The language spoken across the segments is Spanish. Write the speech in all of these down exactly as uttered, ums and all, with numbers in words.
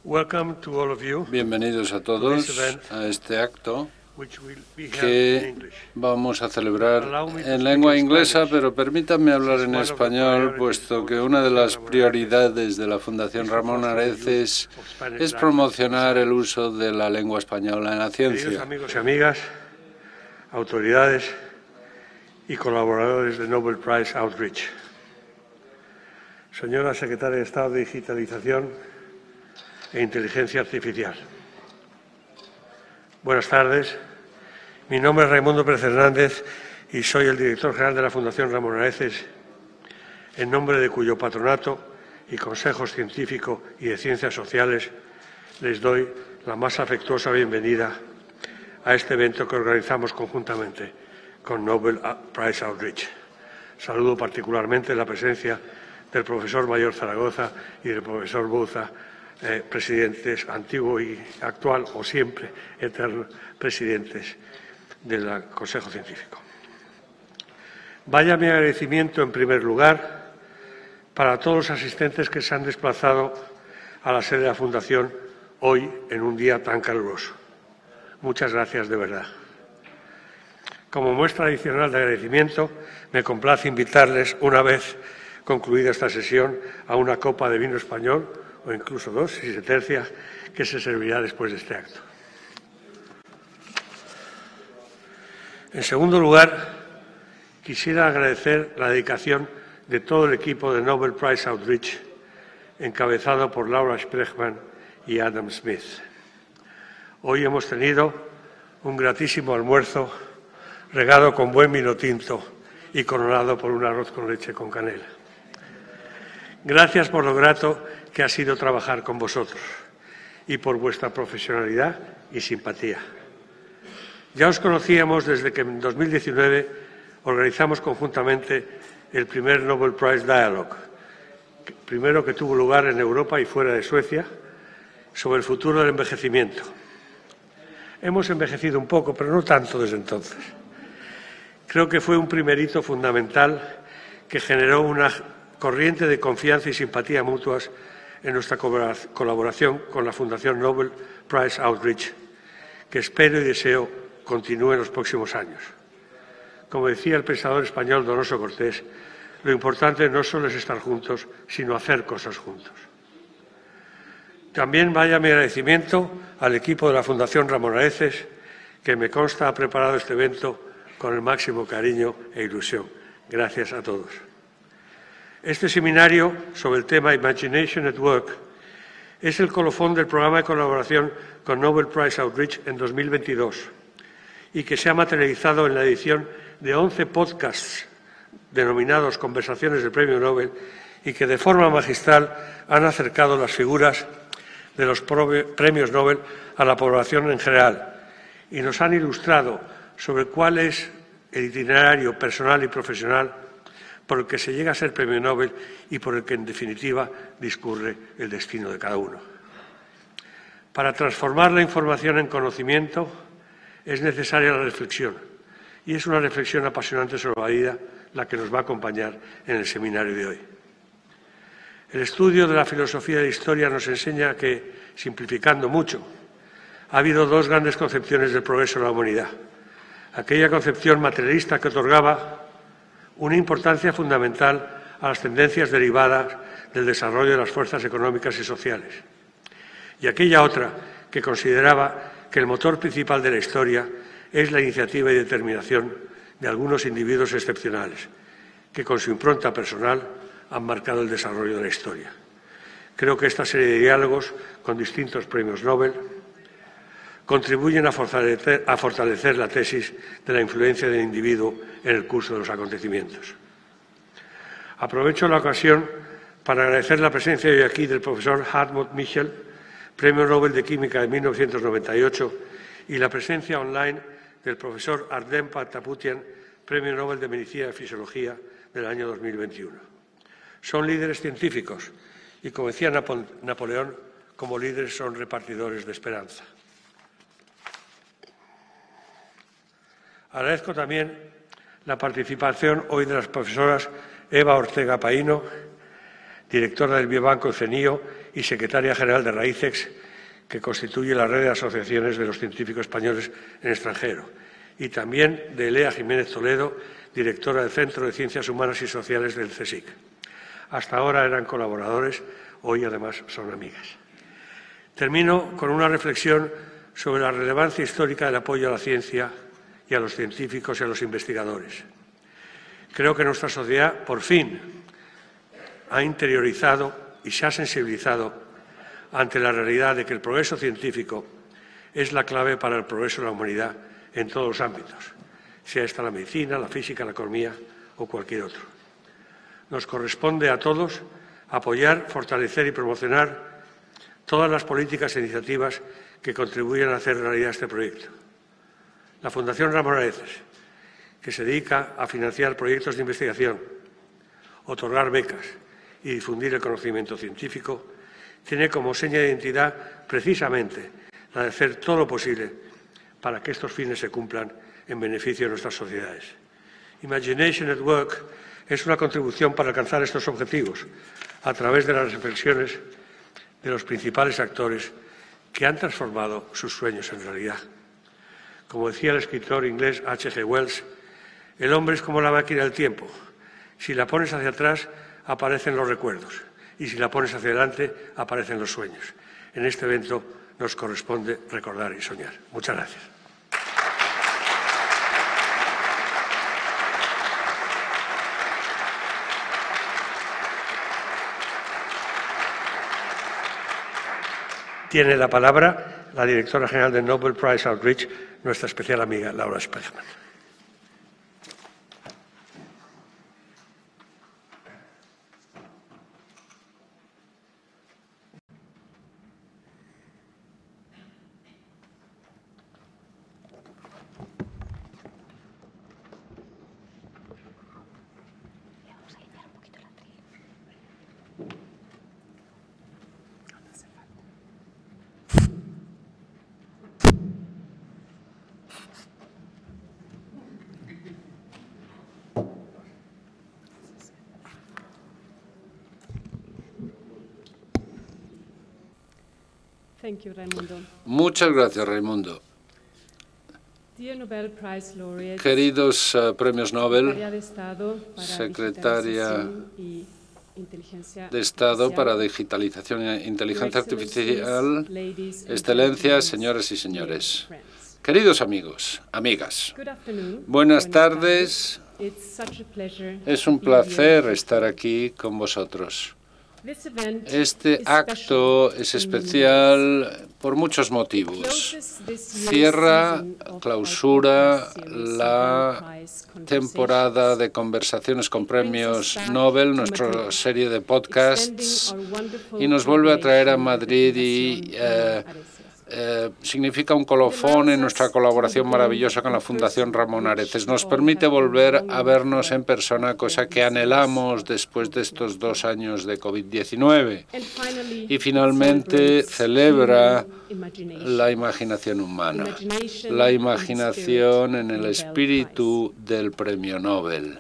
Welcome to all of you. Bienvenidos a todos a este acto que vamos a celebrar en lengua inglesa, pero permítanme hablar en español, puesto que una de las prioridades de la Fundación Ramón Areces es promocionar el uso de la lengua española en la ciencia. Queridos amigos y amigas, autoridades y colaboradores de Nobel Prize Outreach. Señora Secretaria de Estado de Digitalización e Inteligencia Artificial. Buenas tardes. Mi nombre es Raimundo Pérez Hernández y soy el director general de la Fundación Ramón Areces, en nombre de cuyo patronato y consejos científico y de ciencias sociales les doy la más afectuosa bienvenida a este evento que organizamos conjuntamente con Nobel Prize Outreach. Saludo particularmente la presencia del profesor Mayor Zaragoza y del profesor Bouza, eh, presidentes antiguo y actual o siempre eternos presidentes del Consejo Científico. Vaya mi agradecimiento en primer lugar para todos los asistentes que se han desplazado a la sede de la Fundación hoy en un día tan caluroso. Muchas gracias de verdad. Como muestra adicional de agradecimiento, me complace invitarles, una vez concluida esta sesión, a una copa de vino español, o incluso dos, si se tercia, que se servirá después de este acto. En segundo lugar, quisiera agradecer la dedicación de todo el equipo de Nobel Prize Outreach, encabezado por Laura Sprechman y Adam Smith. Hoy hemos tenido un gratísimo almuerzo regado con buen vino tinto y coronado por un arroz con leche con canela. Gracias por lo grato que ha sido trabajar con vosotros y por vuestra profesionalidad y simpatía. Ya os conocíamos desde que en dos mil diecinueve organizamos conjuntamente el primer Nobel Prize Dialogue, primero que tuvo lugar en Europa y fuera de Suecia, sobre el futuro del envejecimiento. Hemos envejecido un poco, pero no tanto desde entonces. Creo que fue un primer hito fundamental que generó una corriente de confianza y simpatía mutuas en nuestra colaboración con la Fundación Nobel Prize Outreach, que espero y deseo continúe en los próximos años. Como decía el pensador español Donoso Cortés, lo importante no solo es estar juntos, sino hacer cosas juntos. También vaya mi agradecimiento al equipo de la Fundación Ramón Areces, que me consta ha preparado este evento con el máximo cariño e ilusión. Gracias a todos. Este seminario sobre el tema Imagination at Work es el colofón del programa de colaboración con Nobel Prize Outreach en dos mil veintidós y que se ha materializado en la edición de once podcasts denominados Conversaciones del Premio Nobel y que de forma magistral han acercado las figuras de los premios Nobel a la población en general y nos han ilustrado sobre cuál es el itinerario personal y profesional por el que se llega a ser premio Nobel y por el que, en definitiva, discurre el destino de cada uno. Para transformar la información en conocimiento es necesaria la reflexión, y es una reflexión apasionante sobre la vida la que nos va a acompañar en el seminario de hoy. El estudio de la filosofía de la historia nos enseña que, simplificando mucho, ha habido dos grandes concepciones del progreso de la humanidad. Aquella concepción materialista que otorgaba una importancia fundamental a las tendencias derivadas del desarrollo de las fuerzas económicas y sociales. Y aquella otra que consideraba que el motor principal de la historia es la iniciativa y determinación de algunos individuos excepcionales, que con su impronta personal han marcado el desarrollo de la historia. Creo que esta serie de diálogos con distintos premios Nobel contribuyen a fortalecer, a fortalecer la tesis de la influencia del individuo en el curso de los acontecimientos. Aprovecho la ocasión para agradecer la presencia hoy aquí del profesor Hartmut Michel, Premio Nobel de Química de mil novecientos noventa y ocho, y la presencia online del profesor Ardem Pataputian, Premio Nobel de Medicina y Fisiología del año dos mil veintiuno. Son líderes científicos y, como decía Napoleón, como líderes son repartidores de esperanza. Agradezco también la participación hoy de las profesoras Eva Ortega Paino, directora del Biobanco CENIO y secretaria general de RAICEX, que constituye la red de asociaciones de los científicos españoles en el extranjero, y también de Elea Jiménez Toledo, directora del Centro de Ciencias Humanas y Sociales del CSIC. Hasta ahora eran colaboradores, hoy además son amigas. Termino con una reflexión sobre la relevancia histórica del apoyo a la ciencia y a los científicos y a los investigadores. Creo que nuestra sociedad, por fin, ha interiorizado y se ha sensibilizado ante la realidad de que el progreso científico es la clave para el progreso de la humanidad en todos los ámbitos, sea esta la medicina, la física, la economía o cualquier otro. Nos corresponde a todos apoyar, fortalecer y promocionar todas las políticas e iniciativas que contribuyan a hacer realidad este proyecto. La Fundación Ramón Areces, que se dedica a financiar proyectos de investigación, otorgar becas y difundir el conocimiento científico, tiene como seña de identidad precisamente la de hacer todo lo posible para que estos fines se cumplan en beneficio de nuestras sociedades. Imagination at Work es una contribución para alcanzar estos objetivos a través de las reflexiones de los principales actores que han transformado sus sueños en realidad. Como decía el escritor inglés H G Wells, el hombre es como la máquina del tiempo. Si la pones hacia atrás, aparecen los recuerdos, y si la pones hacia adelante, aparecen los sueños. En este evento nos corresponde recordar y soñar. Muchas gracias. Tiene la palabra la directora general del Nobel Prize Outreach, nuestra especial amiga Laura Spechman. Thank you, Raimundo. Muchas gracias, Raimundo. Dear Nobel Prize laureates, Queridos uh, premios Nobel, de Estado para secretaria y inteligencia de Estado para Digitalización e Inteligencia Artificial, excelencias, señoras y señores. Queridos amigos, amigas, buenas tardes. Es un placer estar aquí con vosotros. Este acto es especial por muchos motivos. Cierra, clausura la temporada de conversaciones con premios Nobel, nuestra serie de podcasts, y nos vuelve a traer a Madrid y eh, Eh, significa un colofón en nuestra colaboración maravillosa con la Fundación Ramón Areces. Nos permite volver a vernos en persona, cosa que anhelamos después de estos dos años de COVID diecinueve. Y finalmente celebra la imaginación humana, la imaginación en el espíritu del premio Nobel.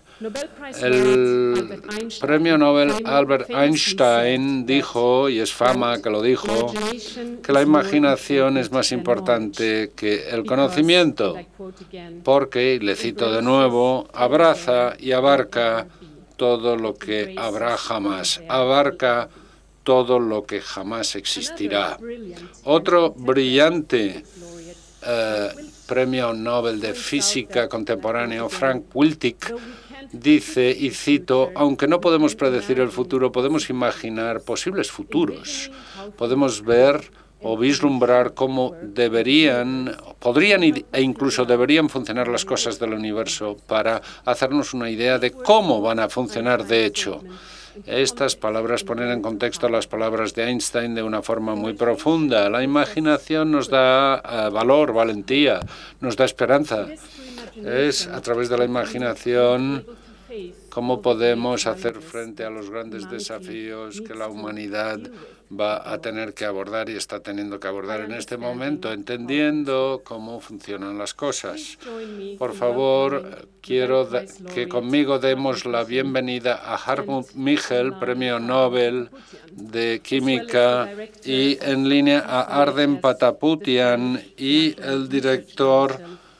El premio Nobel Albert Einstein dijo, y es fama que lo dijo, que la imaginación es más importante que el conocimiento, porque, y le cito de nuevo, abraza y abarca todo lo que habrá jamás, abarca todo lo que jamás existirá. Otro brillante eh, premio Nobel de Física contemporáneo, Frank Wilczek, dice, y cito, aunque no podemos predecir el futuro, podemos imaginar posibles futuros. Podemos ver o vislumbrar cómo deberían, podrían e incluso deberían funcionar las cosas del universo para hacernos una idea de cómo van a funcionar de hecho. Estas palabras ponen en contexto las palabras de Einstein de una forma muy profunda. La imaginación nos da uh, valor, valentía, nos da esperanza. Es a través de la imaginación cómo podemos hacer frente a los grandes desafíos que la humanidad va a tener que abordar y está teniendo que abordar en este momento, entendiendo cómo funcionan las cosas. Por favor, quiero que conmigo demos la bienvenida a Hartmut Michel, Premio Nobel de Química, y en línea a Arden Pataputian y el director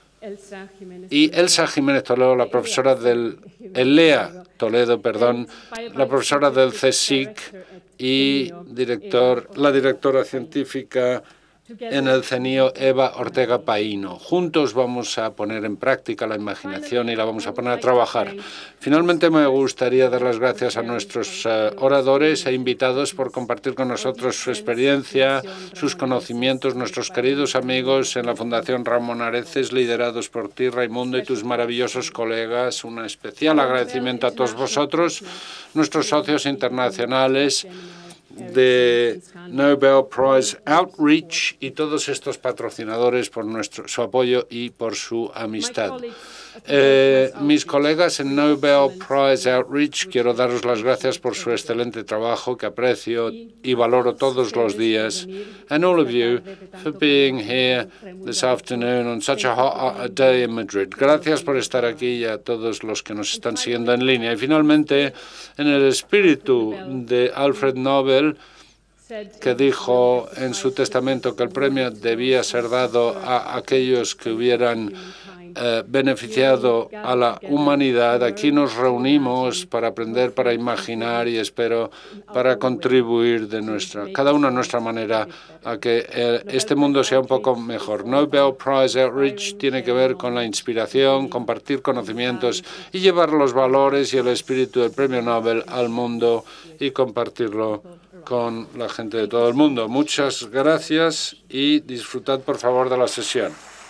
y Elsa Jiménez Toledo, la profesora del Elea Toledo, perdón, la profesora del CSIC y director, la directora científica en el CENIO, Eva Ortega Paino. Juntos vamos a poner en práctica la imaginación y la vamos a poner a trabajar. Finalmente, me gustaría dar las gracias a nuestros uh, oradores e invitados por compartir con nosotros su experiencia, sus conocimientos, nuestros queridos amigos en la Fundación Ramón Areces, liderados por ti, Raimundo, y tus maravillosos colegas. Un especial agradecimiento a todos vosotros, nuestros socios internacionales de Nobel Prize Outreach y todos estos patrocinadores por nuestro, su apoyo y por su amistad. Eh, mis colegas en Nobel Prize Outreach, quiero daros las gracias por su excelente trabajo que aprecio y valoro todos los días. And all of you for being here this afternoon on such a hot day in Madrid. Gracias por estar aquí y a todos los que nos están siguiendo en línea. Y finalmente, en el espíritu de Alfred Nobel, que dijo en su testamento que el premio debía ser dado a aquellos que hubieran eh, beneficiado a la humanidad. Aquí nos reunimos para aprender, para imaginar y espero para contribuir de nuestra, cada uno a nuestra manera a que eh, este mundo sea un poco mejor. Nobel Prize Outreach tiene que ver con la inspiración, compartir conocimientos y llevar los valores y el espíritu del premio Nobel al mundo y compartirlo con la gente de todo el mundo. Muchas gracias y disfrutad, por favor, de la sesión.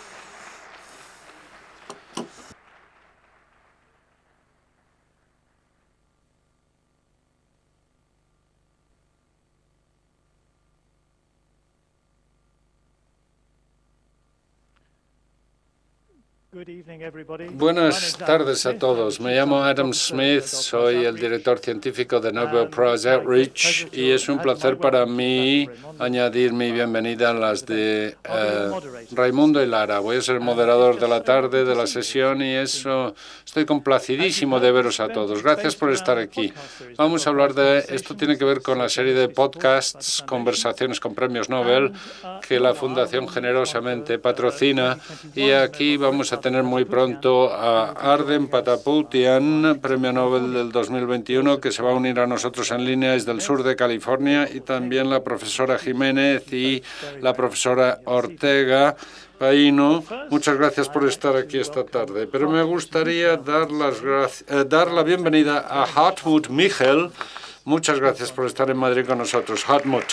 Buenas tardes a todos. Me llamo Adam Smith, soy el director científico de Nobel Prize Outreach y es un placer para mí añadir mi bienvenida a las de eh, Raimundo y Lara. Voy a ser el moderador de la tarde de la sesión y eso estoy complacidísimo de veros a todos. Gracias por estar aquí. Vamos a hablar de, esto tiene que ver con la serie de podcasts, conversaciones con premios Nobel, que la Fundación generosamente patrocina, y aquí vamos a tener muy pronto a Arden Pataputian, Premio Nobel del dos mil veintiuno, que se va a unir a nosotros en línea desde el sur de California, y también la profesora Jiménez y la profesora Ortega Paino. Muchas gracias por estar aquí esta tarde. Pero me gustaría dar, las eh, dar la bienvenida a Hartmut Michel. Muchas gracias por estar en Madrid con nosotros. Hartmut.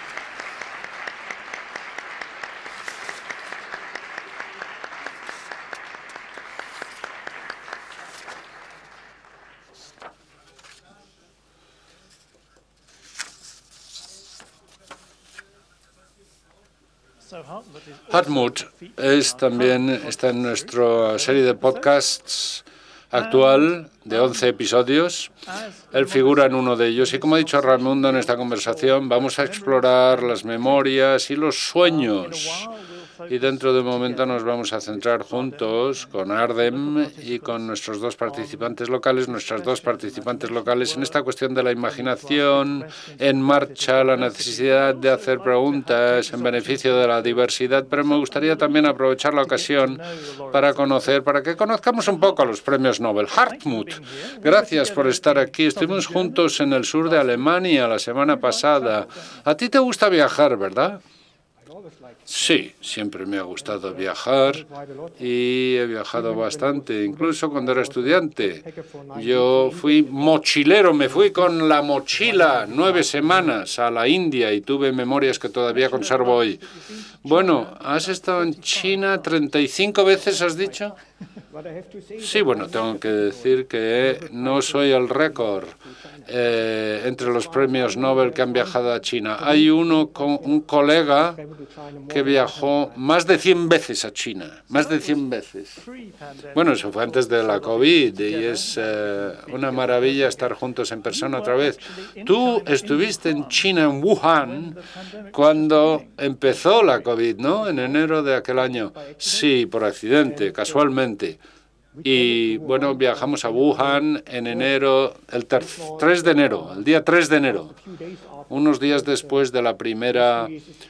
Hartmut es también, está en nuestra serie de podcasts actual de once episodios. Él figura en uno de ellos y, como ha dicho Raimundo en esta conversación, vamos a explorar las memorias y los sueños. Y dentro de un momento nos vamos a centrar juntos con Ardem y con nuestros dos participantes locales, nuestras dos participantes locales, en esta cuestión de la imaginación en marcha, la necesidad de hacer preguntas en beneficio de la diversidad. Pero me gustaría también aprovechar la ocasión para conocer, para que conozcamos un poco a los premios Nobel. Hartmut, gracias por estar aquí. Estuvimos juntos en el sur de Alemania la semana pasada. A ti te gusta viajar, ¿verdad? Sí, siempre me ha gustado viajar y he viajado bastante, incluso cuando era estudiante. Yo fui mochilero, me fui con la mochila nueve semanas a la India y tuve memorias que todavía conservo hoy. Bueno, ¿has estado en China treinta y cinco veces, has dicho? Sí, bueno, tengo que decir que no soy el récord eh, entre los premios Nobel que han viajado a China. Hay uno con un colega que viajó más de cien veces a China, más de cien veces. Bueno, eso fue antes de la COVID y es eh, una maravilla estar juntos en persona otra vez. Tú estuviste en China, en Wuhan, cuando empezó la COVID, ¿no? En enero de aquel año. Sí, por accidente, casualmente. Y bueno, viajamos a Wuhan en enero, el tres de enero, el día tres de enero, unos días después de la primera,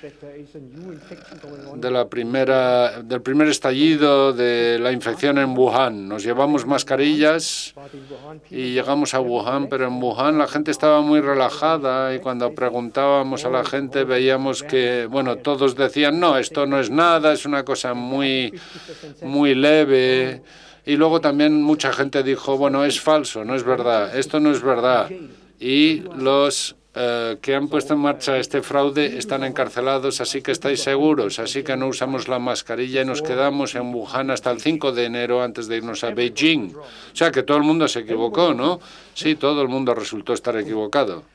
de la primera, del primer estallido de la infección en Wuhan. Nos llevamos mascarillas y llegamos a Wuhan, pero en Wuhan la gente estaba muy relajada y cuando preguntábamos a la gente veíamos que, bueno, todos decían, no, esto no es nada, es una cosa muy, muy leve. Y luego también mucha gente dijo, bueno, es falso, no es verdad, esto no es verdad. Y los eh, que han puesto en marcha este fraude están encarcelados, así que estáis seguros. Así que no usamos la mascarilla y nos quedamos en Wuhan hasta el cinco de enero antes de irnos a Beijing. O sea que todo el mundo se equivocó, ¿no? Sí, todo el mundo resultó estar equivocado.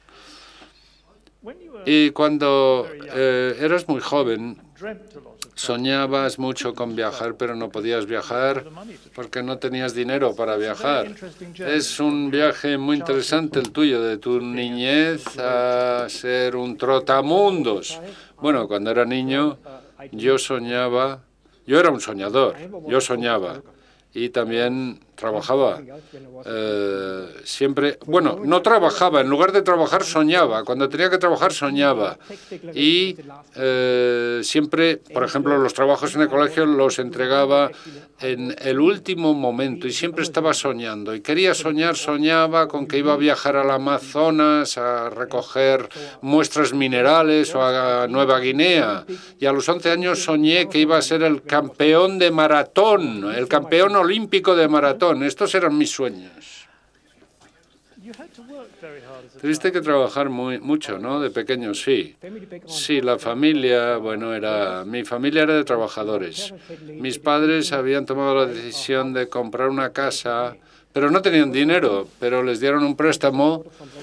Y cuando eh, eras muy joven, soñabas mucho con viajar, pero no podías viajar porque no tenías dinero para viajar. Es un viaje muy interesante el tuyo, de tu niñez a ser un trotamundos. Bueno, cuando era niño, yo soñaba, yo era un soñador, yo soñaba y también trabajaba. Eh, siempre, bueno, no trabajaba, en lugar de trabajar soñaba. Cuando tenía que trabajar soñaba. Y eh, siempre, por ejemplo, los trabajos en el colegio los entregaba en el último momento y siempre estaba soñando. Y quería soñar, soñaba con que iba a viajar al Amazonas a recoger muestras minerales o a Nueva Guinea. Y a los once años soñé que iba a ser el campeón de maratón, el campeón olímpico de maratón. Estos eran mis sueños. Tuviste que trabajar muy, mucho, ¿no? De pequeño, sí. Sí, la familia, bueno, era... Mi familia era de trabajadores. Mis padres habían tomado la decisión de comprar una casa, pero no tenían dinero, pero les dieron un préstamo.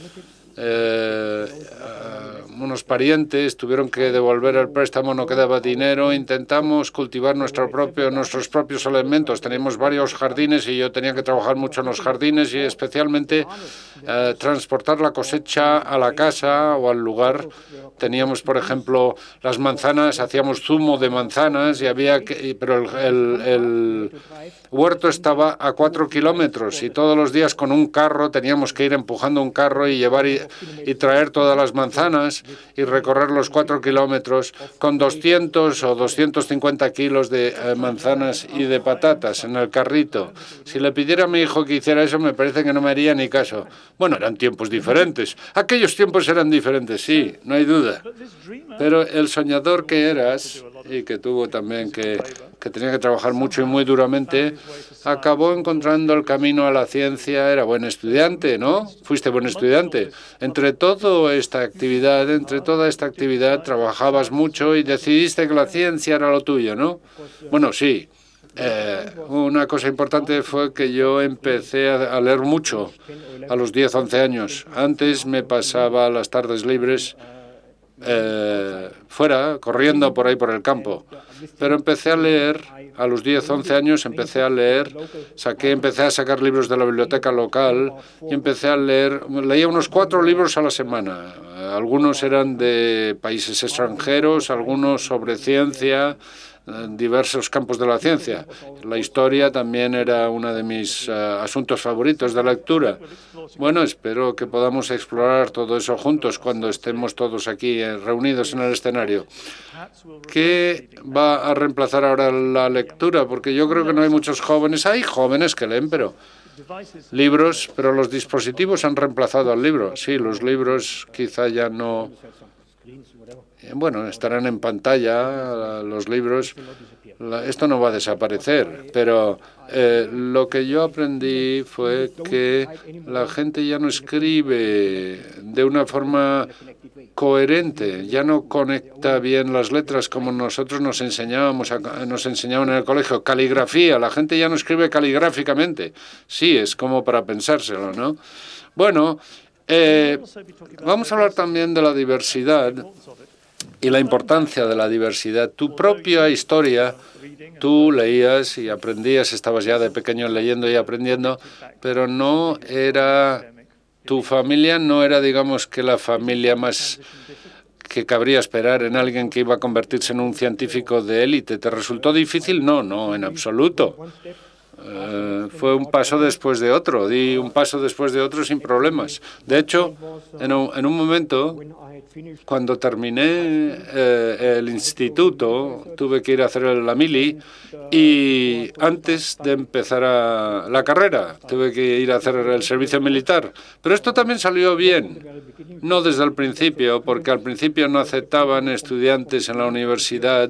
Eh, uh, unos parientes tuvieron que devolver el préstamo, no quedaba dinero. Intentamos cultivar nuestro propio, nuestros propios elementos. Teníamos varios jardines y yo tenía que trabajar mucho en los jardines y especialmente uh, transportar la cosecha a la casa o al lugar. Teníamos, por ejemplo, las manzanas, hacíamos zumo de manzanas, y había que, pero el, el, el huerto estaba a cuatro kilómetros y todos los días con un carro teníamos que ir empujando un carro y llevar y, y traer todas las manzanas y recorrer los cuatro kilómetros con doscientos o doscientos cincuenta kilos de eh, manzanas y de patatas en el carrito. Si le pidiera a mi hijo que hiciera eso, me parece que no me haría ni caso. Bueno, eran tiempos diferentes. Aquellos tiempos eran diferentes, sí, no hay duda. Pero el soñador que eras y que tuvo también que, que tenía que trabajar mucho y muy duramente, acabó encontrando el camino a la ciencia. Era buen estudiante, ¿no? Fuiste buen estudiante. Entre toda esta actividad, entre toda esta actividad, trabajabas mucho y decidiste que la ciencia era lo tuyo, ¿no? Bueno, sí. Eh, una cosa importante fue que yo empecé a, a leer mucho a los diez, once años. Antes me pasaba las tardes libres Eh, fuera, corriendo por ahí por el campo. Pero empecé a leer, a los diez, once años empecé a leer, saqué, empecé a sacar libros de la biblioteca local y empecé a leer, leía unos cuatro libros a la semana. Algunos eran de países extranjeros, algunos sobre ciencia, diversos campos de la ciencia. La historia también era uno de mis uh, asuntos favoritos de lectura. Bueno, espero que podamos explorar todo eso juntos cuando estemos todos aquí eh, reunidos en el escenario. ¿Qué va a reemplazar ahora la lectura? Porque yo creo que no hay muchos jóvenes. Hay jóvenes que leen, pero libros, pero los dispositivos han reemplazado al libro. Sí, los libros quizá ya no... Bueno, estarán en pantalla los libros, La, esto no va a desaparecer, pero eh, lo que yo aprendí fue que la gente ya no escribe de una forma coherente, ya no conecta bien las letras como nosotros nos enseñábamos, a, nos enseñaban en el colegio. Caligrafía, la gente ya no escribe caligráficamente. Sí, es como para pensárselo, ¿no? Bueno, eh, vamos a hablar también de la diversidad y la importancia de la diversidad. Tu propia historia, tú leías y aprendías, estabas ya de pequeño leyendo y aprendiendo, pero no era, tu familia no era, digamos, que la familia más que cabría esperar en alguien que iba a convertirse en un científico de élite. ¿Te resultó difícil? No, no, en absoluto. Uh, fue un paso después de otro, di un paso después de otro sin problemas. De hecho, en un, en un momento, cuando terminé eh, el instituto, tuve que ir a hacer la mili y antes de empezar a la carrera, tuve que ir a hacer el servicio militar. Pero esto también salió bien, no desde el principio, porque al principio no aceptaban estudiantes en la universidad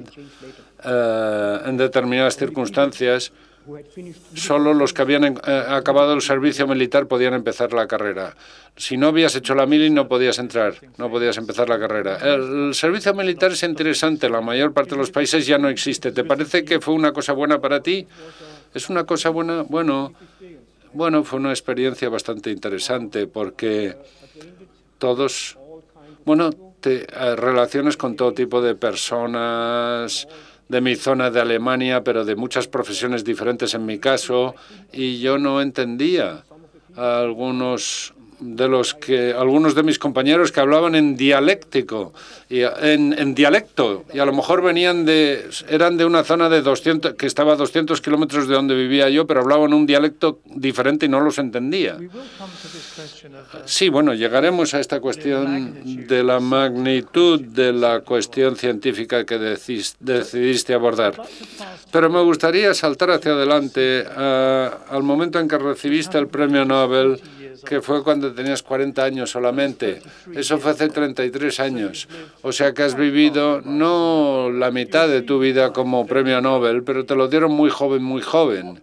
eh, en determinadas circunstancias. Solo los que habían eh, acabado el servicio militar podían empezar la carrera. Si no habías hecho la mili, no podías entrar, no podías empezar la carrera. El, el servicio militar es interesante, la mayor parte de los países ya no existe. ¿Te parece que fue una cosa buena para ti? ¿Es una cosa buena? Bueno, bueno, fue una experiencia bastante interesante porque todos, bueno, te eh, relaciones con todo tipo de personas de mi zona de Alemania, pero de muchas profesiones diferentes en mi caso, y yo no entendía a algunos de los que algunos de mis compañeros que hablaban en dialéctico y en, en dialecto y a lo mejor venían de eran de una zona de doscientos que estaba a doscientos kilómetros de donde vivía yo, pero hablaban un dialecto diferente y no los entendía. Sí, bueno, llegaremos a esta cuestión de la magnitud de la cuestión científica que decís, decidiste abordar, pero me gustaría saltar hacia adelante a, al momento en que recibiste el premio Nobel, que fue cuando tenías cuarenta años solamente. Eso fue hace treinta y tres años. O sea que has vivido no la mitad de tu vida como premio Nobel, pero te lo dieron muy joven, muy joven.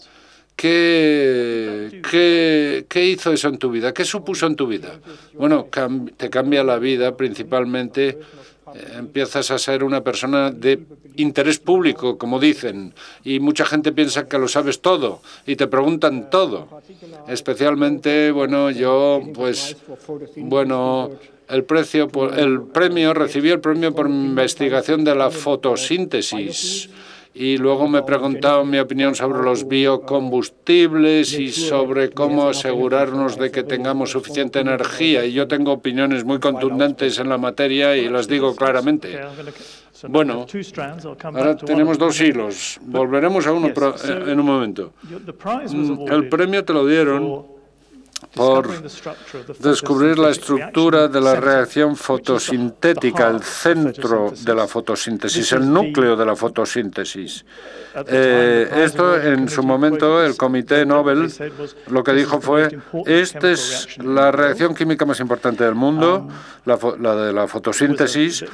¿Qué, qué, qué hizo eso en tu vida? ¿Qué supuso en tu vida? Bueno, cam- te cambia la vida principalmente. Eh, empiezas a ser una persona de interés público, como dicen, y mucha gente piensa que lo sabes todo y te preguntan todo. Especialmente, bueno, yo, pues, bueno, el precio, por, el premio, recibí el premio por mi investigación de la fotosíntesis. Y luego me preguntaban mi opinión sobre los biocombustibles y sobre cómo asegurarnos de que tengamos suficiente energía. Y yo tengo opiniones muy contundentes en la materia y las digo claramente. Bueno, ahora tenemos dos hilos. Volveremos a uno en un momento. El premio te lo dieron por descubrir la estructura de la reacción fotosintética, el centro de la fotosíntesis, el núcleo de la fotosíntesis. Eh, esto, en su momento, el Comité Nobel lo que dijo fue, esta es la reacción química más importante del mundo, la, la de la fotosíntesis.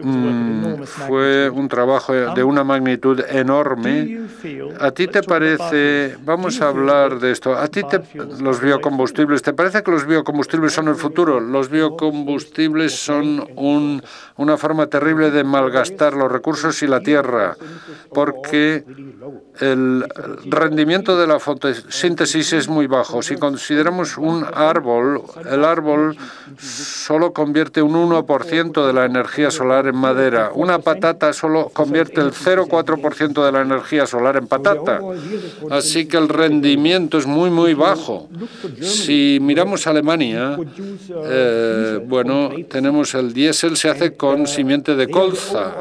Mm, fue un trabajo de una magnitud enorme. ¿A ti te parece, vamos a hablar de esto, a ti te, los biocombustibles, ¿te parece que los biocombustibles son el futuro? Los biocombustibles son un, una forma terrible de malgastar los recursos y la tierra, porque el rendimiento de la fotosíntesis es muy bajo. Si consideramos un árbol, el árbol solo convierte un uno por ciento de la energía solar en madera. Una patata solo convierte el cero coma cuatro por ciento de la energía solar en patata. Así que el rendimiento es muy, muy bajo. Si miramos Alemania, eh, bueno, tenemos el diésel, se hace con simiente de colza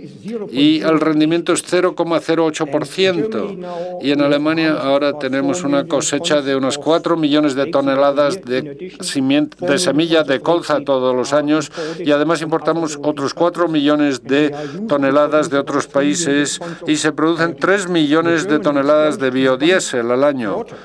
y el rendimiento es cero coma cero ocho por ciento. Y en Alemania ahora tenemos una cosecha de unos cuatro millones de toneladas de, simiente, de semilla de colza todos los años y además importamos otros cuatro millones de toneladas de otros países y se producen tres millones de toneladas de biodiesel al año.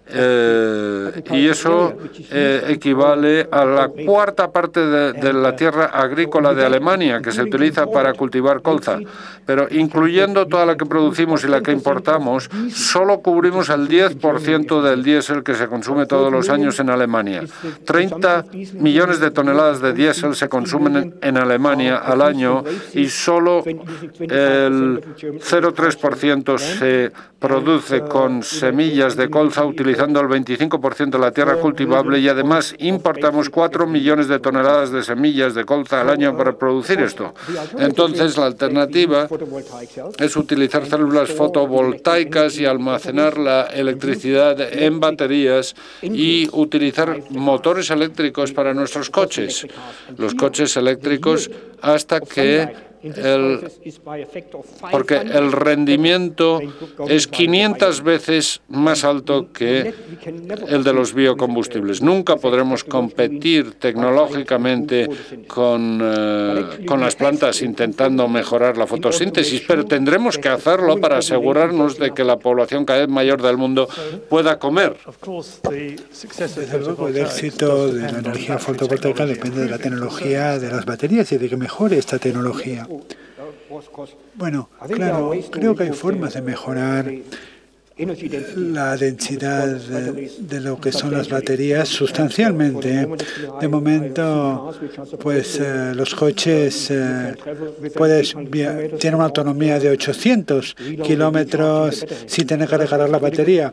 Eh, y eso eh, equivale a la cuarta parte de, de la tierra agrícola de Alemania que se utiliza para cultivar colza. Pero incluyendo toda la que producimos y la que importamos, solo cubrimos el diez por ciento del diésel que se consume todos los años en Alemania. treinta millones de toneladas de diésel se consumen en, en Alemania al año y solo el cero coma tres por ciento se produce con semillas de colza utilizando el veinticinco por ciento de la tierra cultivable, y además importamos cuatro millones de toneladas de semillas de colza al año para producir esto. Entonces, la alternativa es utilizar células fotovoltaicas y almacenar la electricidad en baterías y utilizar motores eléctricos para nuestros coches. Los coches eléctricos hasta que El, porque el rendimiento es quinientas veces más alto que el de los biocombustibles. Nunca podremos competir tecnológicamente con, uh, con las plantas intentando mejorar la fotosíntesis, pero tendremos que hacerlo para asegurarnos de que la población cada vez mayor del mundo pueda comer. Desde luego, el éxito de la energía fotovoltaica depende de la tecnología de las baterías y de que mejore esta tecnología. Bueno, claro, creo que hay formas de mejorar la densidad de, de lo que son las baterías sustancialmente. De momento, pues eh, los coches eh, puedes tienen una autonomía de ochocientos kilómetros sin tener que recargar la batería.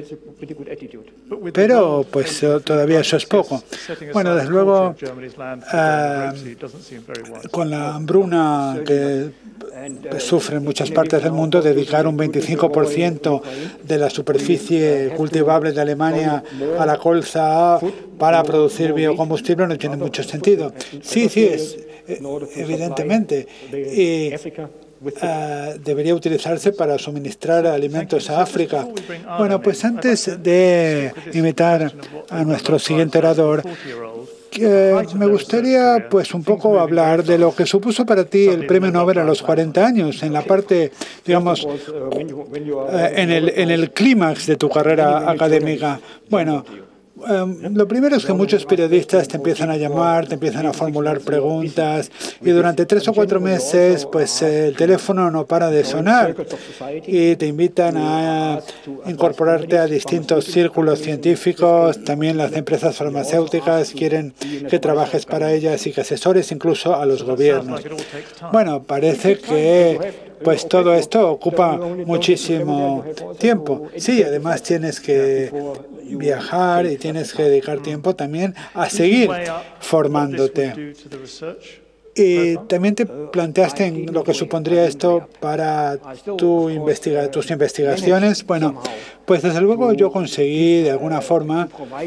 Pero pues todavía eso es poco. Bueno, desde luego, eh, con la hambruna que sufre en muchas partes del mundo, dedicar un veinticinco por ciento de la superficie cultivable de Alemania a la colza para producir biocombustible no tiene mucho sentido. Sí, sí, es, evidentemente. Y, Uh, debería utilizarse para suministrar alimentos a África. Bueno, pues antes de invitar a nuestro siguiente orador, que me gustaría pues un poco hablar de lo que supuso para ti el Premio Nobel a los cuarenta años, en la parte, digamos, en el, en el clímax de tu carrera académica. Bueno, Um, lo primero es que muchos periodistas te empiezan a llamar, te empiezan a formular preguntas y durante tres o cuatro meses pues el teléfono no para de sonar y te invitan a incorporarte a distintos círculos científicos. También las empresas farmacéuticas quieren que trabajes para ellas y que asesores incluso a los gobiernos. Bueno, parece que pues todo esto ocupa muchísimo tiempo. Sí, además tienes que viajar y tienes que dedicar tiempo también a seguir formándote. Y también te planteaste en lo que supondría esto para tu investiga tus investigaciones. Bueno, pues desde luego yo conseguí de alguna forma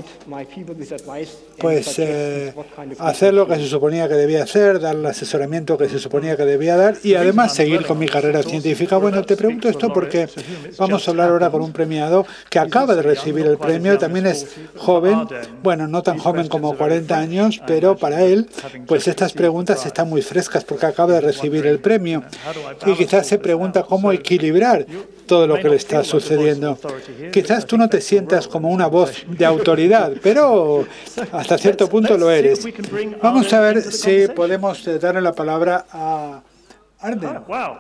pues eh, hacer lo que se suponía que debía hacer, dar el asesoramiento que se suponía que debía dar y además seguir con mi carrera científica. Bueno, te pregunto esto porque vamos a hablar ahora con un premiado que acaba de recibir el premio, también es joven, bueno, no tan joven como cuarenta años, pero para él, pues estas preguntas están muy frescas porque acaba de recibir el premio y quizás se pregunta cómo equilibrar todo lo que le está sucediendo. Quizás tú no te sientas como una voz de autoridad, pero hasta cierto punto lo eres. Vamos a ver si podemos darle la palabra a Arden.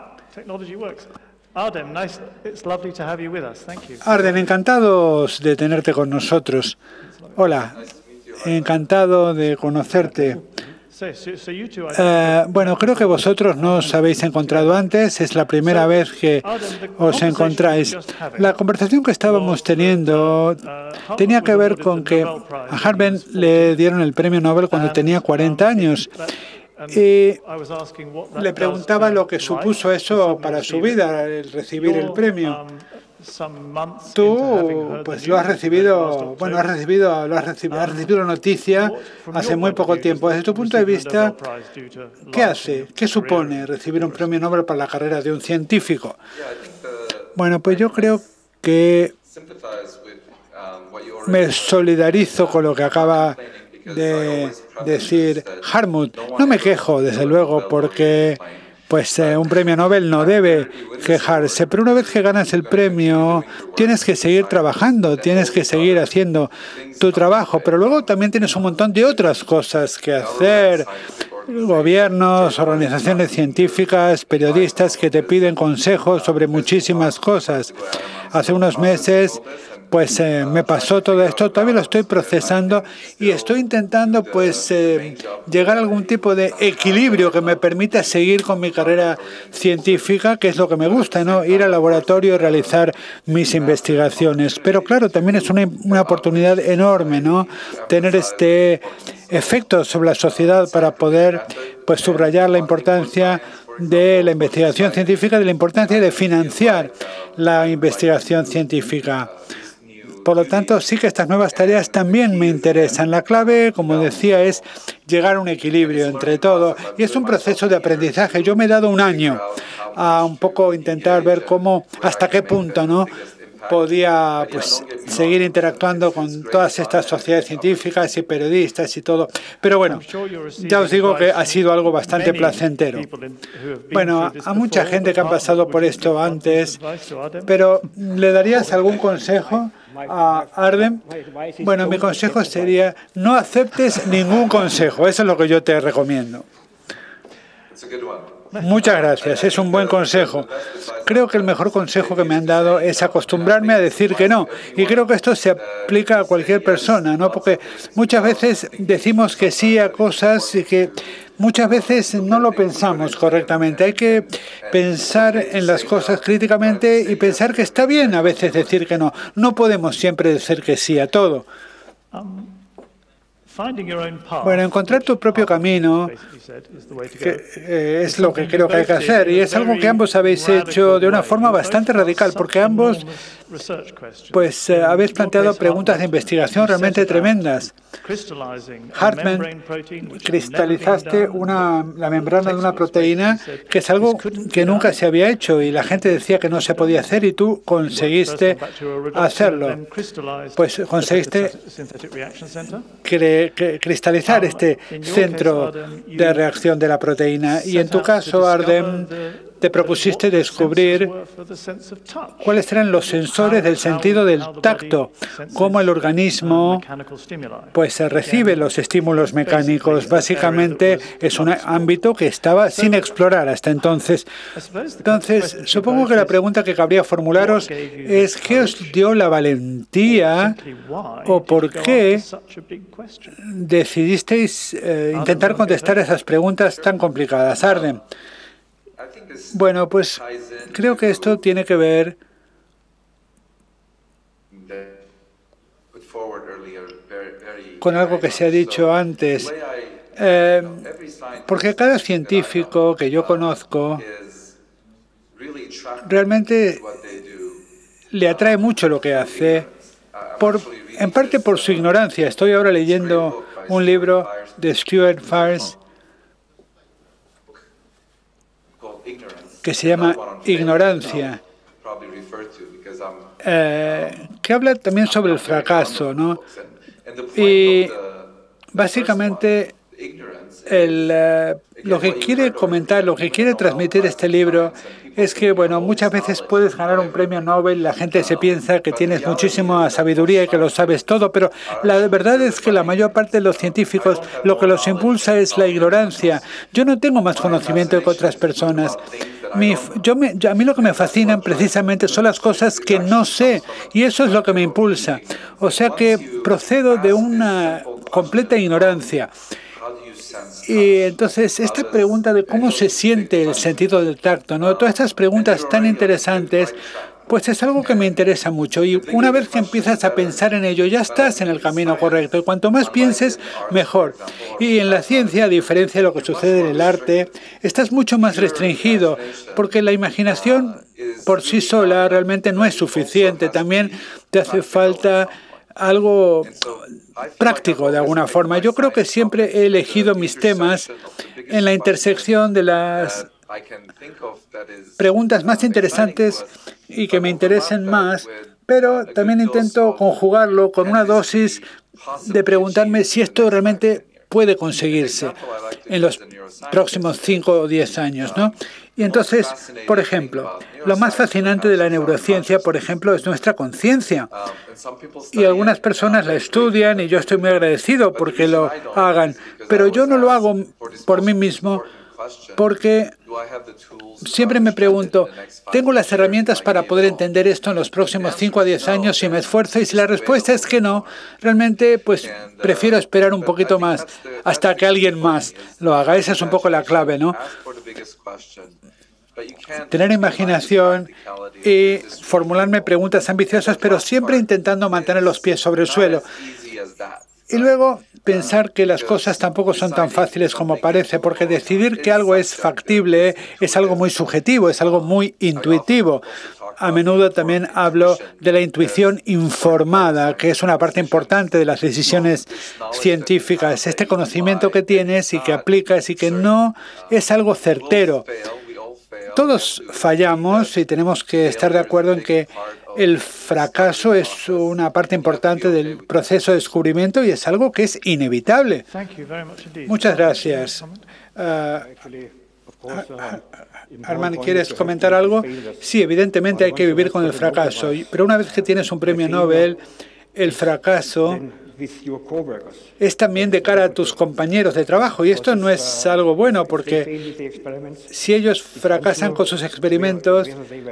Arden, encantados de tenerte con nosotros. Hola, encantado de conocerte. Uh, bueno, creo que vosotros no os habéis encontrado antes, es la primera vez que os encontráis. La conversación que estábamos teniendo tenía que ver con que a Harben le dieron el premio Nobel cuando tenía cuarenta años. Y le preguntaba lo que supuso eso para su vida, el recibir el premio. Tú, pues lo has recibido, bueno, has recibido, lo has recibido, has recibido la noticia hace muy poco tiempo. Desde tu punto de vista, ¿qué hace? ¿Qué supone recibir un premio Nobel para la carrera de un científico? Bueno, pues yo creo que me solidarizo con lo que acaba de decir Hartmut. No me quejo, desde luego, porque pues eh, un premio Nobel no debe quejarse, pero una vez que ganas el premio tienes que seguir trabajando, tienes que seguir haciendo tu trabajo, pero luego también tienes un montón de otras cosas que hacer. Gobiernos, organizaciones científicas, periodistas que te piden consejos sobre muchísimas cosas. Hace unos meses pues eh, me pasó todo esto, todavía lo estoy procesando y estoy intentando pues eh, llegar a algún tipo de equilibrio que me permita seguir con mi carrera científica, que es lo que me gusta, ¿no? Ir al laboratorio y realizar mis investigaciones. Pero claro, también es una, una oportunidad enorme, ¿no? Tener este efecto sobre la sociedad para poder pues subrayar la importancia de la investigación científica, de la importancia de financiar la investigación científica. Por lo tanto, sí que estas nuevas tareas también me interesan. La clave, como decía, es llegar a un equilibrio entre todo. Y es un proceso de aprendizaje. Yo me he dado un año a un poco intentar ver cómo, hasta qué punto, ¿no?, podía pues seguir interactuando con todas estas sociedades científicas y periodistas y todo. Pero bueno, ya os digo que ha sido algo bastante placentero. Bueno, a mucha gente que ha pasado por esto antes, pero ¿le darías algún consejo a Ardem? Bueno, mi consejo sería no aceptes ningún consejo. Eso es lo que yo te recomiendo. Muchas gracias, es un buen consejo. Creo que el mejor consejo que me han dado es acostumbrarme a decir que no. Y creo que esto se aplica a cualquier persona, ¿no? Porque muchas veces decimos que sí a cosas y que muchas veces no lo pensamos correctamente. Hay que pensar en las cosas críticamente y pensar que está bien a veces decir que no. No podemos siempre decir que sí a todo. Bueno, encontrar tu propio camino que, eh, es lo que creo que hay que hacer y es algo que ambos habéis hecho de una forma bastante radical porque ambos pues eh, habéis planteado preguntas de investigación realmente tremendas. Hartman, cristalizaste una, la membrana de una proteína que es algo que nunca se había hecho y la gente decía que no se podía hacer y tú conseguiste hacerlo. Pues conseguiste cre que cristalizar este centro de reacción de la proteína y en tu caso, Ardem, te propusiste descubrir cuáles eran los sensores del sentido del tacto, cómo el organismo pues recibe los estímulos mecánicos. Básicamente es un ámbito que estaba sin explorar hasta entonces. Entonces, supongo que la pregunta que cabría formularos es ¿qué os dio la valentía o por qué decidisteis eh, intentar contestar esas preguntas tan complicadas? Ardem. Bueno, pues creo que esto tiene que ver con algo que se ha dicho antes, eh, porque cada científico que yo conozco realmente le atrae mucho lo que hace, por, en parte por su ignorancia. Estoy ahora leyendo un libro de Stuart Fires que se llama Ignorancia, eh, que habla también sobre el fracaso, ¿no? Y básicamente el, eh, lo que quiere comentar, lo que quiere transmitir este libro es que, bueno, muchas veces puedes ganar un premio Nobel, la gente se piensa que tienes muchísima sabiduría y que lo sabes todo, pero la verdad es que la mayor parte de los científicos lo que los impulsa es la ignorancia. Yo no tengo más conocimiento que otras personas. Mi, yo me, yo, a mí lo que me fascinan precisamente son las cosas que no sé y eso es lo que me impulsa. O sea que procedo de una completa ignorancia. Y entonces, esta pregunta de cómo se siente el sentido del tacto, ¿no? Todas estas preguntas tan interesantes, pues es algo que me interesa mucho. Y una vez que empiezas a pensar en ello, ya estás en el camino correcto. Y cuanto más pienses, mejor. Y en la ciencia, a diferencia de lo que sucede en el arte, estás mucho más restringido, porque la imaginación por sí sola realmente no es suficiente. También te hace falta algo práctico de alguna forma. Yo creo que siempre he elegido mis temas en la intersección de las preguntas más interesantes y que me interesen más, pero también intento conjugarlo con una dosis de preguntarme si esto realmente puede conseguirse en los próximos cinco o diez años, ¿no? Y entonces, por ejemplo, lo más fascinante de la neurociencia, por ejemplo, es nuestra conciencia. Y algunas personas la estudian y yo estoy muy agradecido porque lo hagan, pero yo no lo hago por mí mismo porque siempre me pregunto, ¿tengo las herramientas para poder entender esto en los próximos cinco a diez años si me esfuerzo? Y si la respuesta es que no, realmente pues prefiero esperar un poquito más hasta que alguien más lo haga. Esa es un poco la clave, ¿no? Tener imaginación y formularme preguntas ambiciosas, pero siempre intentando mantener los pies sobre el suelo. Y luego pensar que las cosas tampoco son tan fáciles como parece, porque decidir que algo es factible es algo muy subjetivo, es algo muy intuitivo. A menudo también hablo de la intuición informada, que es una parte importante de las decisiones científicas. Este conocimiento que tienes y que aplicas y que no es algo certero. Todos fallamos y tenemos que estar de acuerdo en que el fracaso es una parte importante del proceso de descubrimiento y es algo que es inevitable. Muchas gracias. Uh, Armand, ¿quieres comentar algo? Sí, evidentemente hay que vivir con el fracaso, pero una vez que tienes un premio Nobel, el fracaso es también de cara a tus compañeros de trabajo, y esto no es algo bueno porque si ellos fracasan con sus experimentos,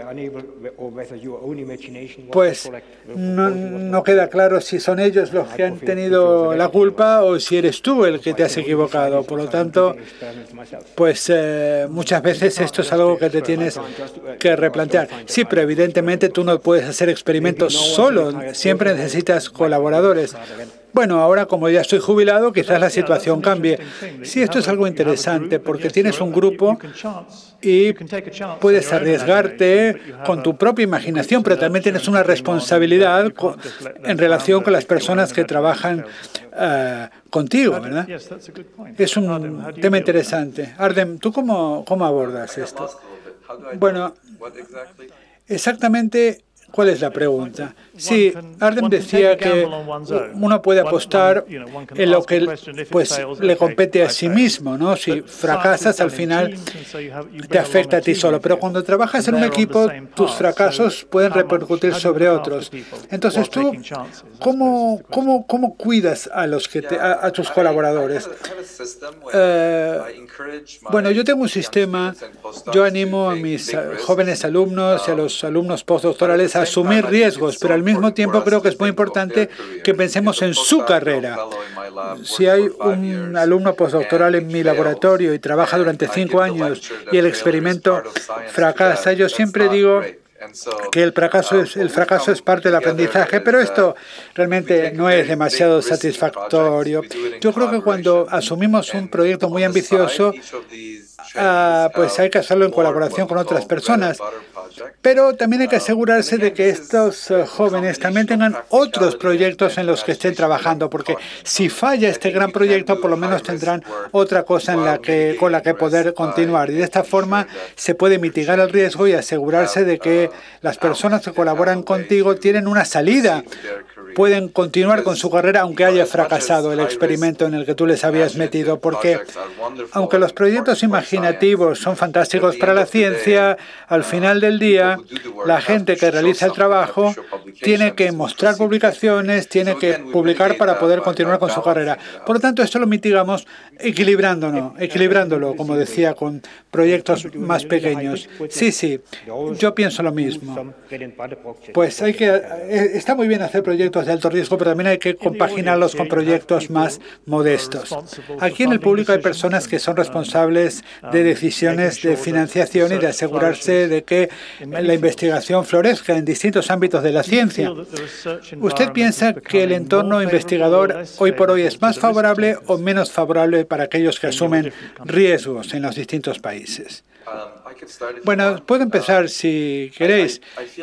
pues no, no queda claro si son ellos los que han tenido la culpa o si eres tú el que te has equivocado. Por lo tanto, pues eh, muchas veces esto es algo que te tienes que replantear. Sí, pero evidentemente tú no puedes hacer experimentos solo, siempre necesitas colaboradores. Bueno, ahora como ya estoy jubilado, quizás la situación cambie. Sí, esto es algo interesante porque tienes un grupo y puedes arriesgarte con tu propia imaginación, pero también tienes una responsabilidad en relación con las personas que trabajan uh, contigo, ¿verdad? Es un tema interesante. Ardem, ¿tú cómo, cómo abordas esto? Bueno, exactamente. ¿Cuál es la pregunta? Sí, Ardem decía que uno puede apostar en lo que pues, le compete a sí mismo, ¿no? Si fracasas, al final te afecta a ti solo. Pero cuando trabajas en un equipo, tus fracasos pueden repercutir sobre otros. Entonces, ¿tú cómo, cómo, cómo cuidas a, los que te, a, a tus colaboradores? Eh, bueno, yo tengo un sistema, yo animo a mis jóvenes alumnos y a los alumnos postdoctorales a asumir riesgos, pero al mismo tiempo creo que es muy importante que pensemos en su carrera. Si hay un alumno postdoctoral en mi laboratorio y trabaja durante cinco años y el experimento fracasa, yo siempre digo que el fracaso es, el fracaso es parte del aprendizaje, pero esto realmente no es demasiado satisfactorio. Yo creo que cuando asumimos un proyecto muy ambicioso, Uh, pues hay que hacerlo en colaboración con otras personas. Pero también hay que asegurarse de que estos uh, jóvenes también tengan otros proyectos en los que estén trabajando, porque si falla este gran proyecto, por lo menos tendrán otra cosa en la que, con la que poder continuar. Y de esta forma se puede mitigar el riesgo y asegurarse de que las personas que colaboran contigo tienen una salida. Pueden continuar con su carrera aunque haya fracasado el experimento en el que tú les habías metido, porque aunque los proyectos imaginativos son fantásticos para la ciencia, al final del día la gente que realiza el trabajo tiene que mostrar publicaciones, tiene que publicar para poder continuar con su carrera. Por lo tanto, esto lo mitigamos equilibrándolo, equilibrándolo, como decía, con proyectos más pequeños. Sí, sí, yo pienso lo mismo. Pues hay que, está muy bien hacer proyectos de alto riesgo, pero también hay que compaginarlos con proyectos más modestos. Aquí en el público hay personas que son responsables de decisiones de financiación y de asegurarse de que la investigación florezca en distintos ámbitos de la ciencia. ¿Usted piensa que el entorno investigador hoy por hoy es más favorable o menos favorable para aquellos que asumen riesgos en los distintos países? Bueno, puedo empezar si queréis.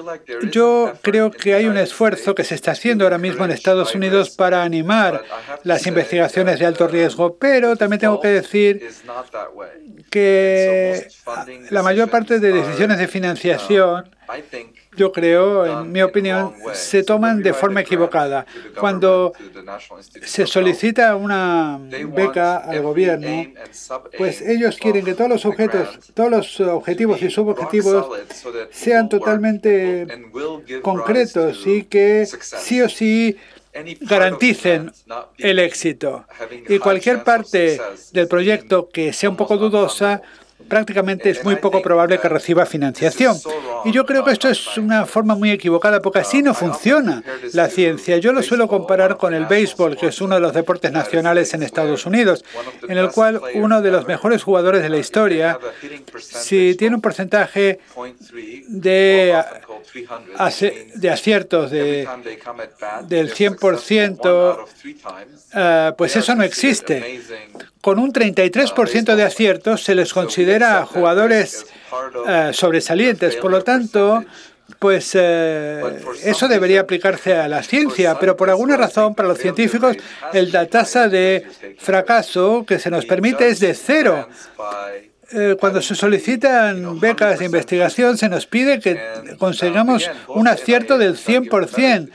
Yo creo que hay un esfuerzo que se está haciendo ahora mismo en Estados Unidos para animar las investigaciones de alto riesgo, pero también tengo que decir que la mayor parte de decisiones de financiación yo creo, en mi opinión, se toman de forma equivocada. Cuando se solicita una beca al gobierno, pues ellos quieren que todos los objetos, todos los objetivos y subobjetivos sean totalmente concretos y que sí o sí garanticen el éxito. Y cualquier parte del proyecto que sea un poco dudosa, prácticamente es muy poco probable que reciba financiación. Y yo creo que esto es una forma muy equivocada, porque así no funciona la ciencia. Yo lo suelo comparar con el béisbol, que es uno de los deportes nacionales en Estados Unidos, en el cual uno de los mejores jugadores de la historia, si tiene un porcentaje de, de aciertos de, del cien por ciento, uh, pues eso no existe. Con un treinta y tres por ciento de aciertos se les considera jugadores uh, sobresalientes. Por lo tanto, pues eh, eso debería aplicarse a la ciencia, pero por alguna razón para los científicos la tasa de fracaso que se nos permite es de cero. Eh, cuando se solicitan becas de investigación se nos pide que consigamos un acierto del cien por ciento.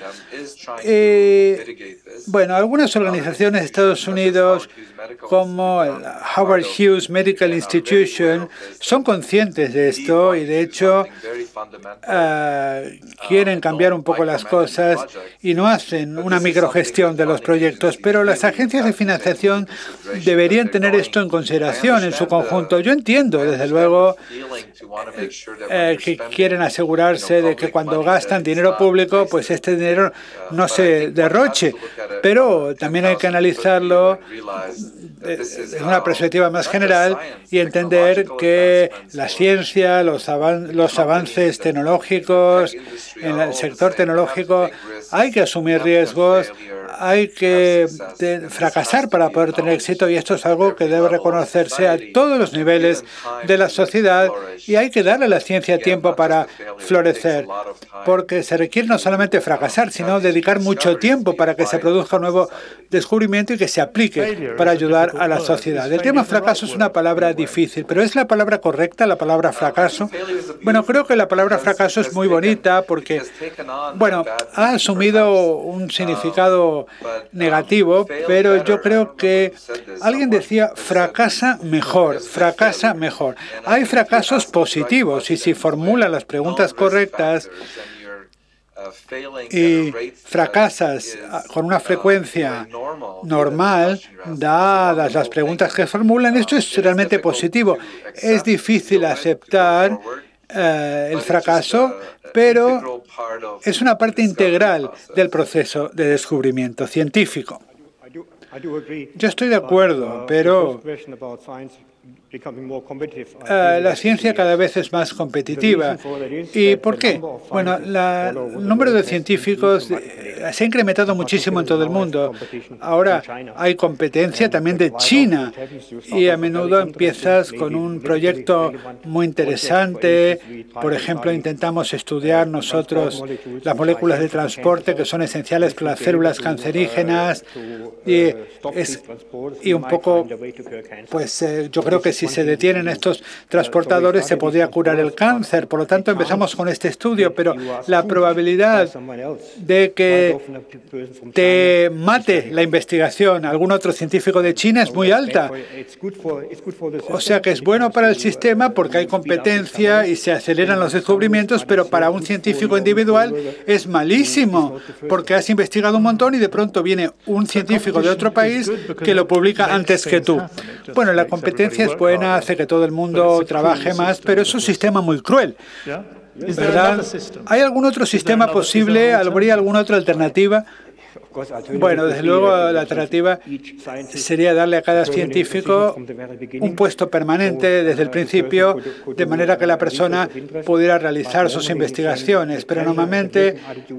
Eh, bueno, algunas organizaciones de Estados Unidos, como el Howard Hughes Medical Institution, son conscientes de esto y, de hecho, uh, quieren cambiar un poco las cosas y no hacen una microgestión de los proyectos, pero las agencias de financiación deberían tener esto en consideración en su conjunto. Yo entiendo, desde luego, eh, que quieren asegurarse de que cuando gastan dinero público, pues este dinero no se derroche, pero también hay que analizarlo desde una perspectiva más general y entender que la ciencia, los, avan los avances tecnológicos, en el sector tecnológico, hay que asumir riesgos, hay que fracasar para poder tener éxito, y esto es algo que debe reconocerse a todos los niveles de la sociedad, y hay que darle a la ciencia tiempo para florecer, porque se requiere no solamente fracasar, sino dedicar mucho tiempo para que se produzca un nuevo descubrimiento y que se aplique para ayudar a la sociedad. El tema fracaso es una palabra difícil, pero ¿es la palabra correcta, la palabra fracaso? Bueno, creo que la palabra fracaso es muy bonita porque, bueno, ha asumido un significado negativo, pero yo creo que alguien decía fracasa mejor, fracasa mejor. Hay fracasos positivos y si formulan las preguntas correctas y fracasas con una frecuencia normal, dadas las preguntas que formulan, esto es realmente positivo. Es difícil aceptar uh, el fracaso, pero es una parte integral del proceso de descubrimiento científico. Yo estoy de acuerdo, pero Uh, la ciencia cada vez es más competitiva. ¿Y por qué? Bueno, la, el número de científicos se ha incrementado muchísimo en todo el mundo. Ahora hay competencia también de China y a menudo empiezas con un proyecto muy interesante. Por ejemplo, intentamos estudiar nosotros las moléculas de transporte que son esenciales para las células cancerígenas y, es, y un poco, pues eh, yo creo que si se detienen estos transportadores se podría curar el cáncer. Por lo tanto, empezamos con este estudio, pero la probabilidad de que te mate la investigación algún otro científico de China es muy alta. O sea que es bueno para el sistema porque hay competencia y se aceleran los descubrimientos, pero para un científico individual es malísimo porque has investigado un montón y de pronto viene un científico de otro país que lo publica antes que tú. Bueno, la competencia es buena, hace que todo el mundo trabaje más, pero es un sistema muy cruel, ¿verdad? ¿Hay algún otro sistema posible? ¿Habría alguna otra alternativa? Bueno, desde luego la alternativa sería darle a cada científico un puesto permanente desde el principio, de manera que la persona pudiera realizar sus investigaciones. Pero normalmente,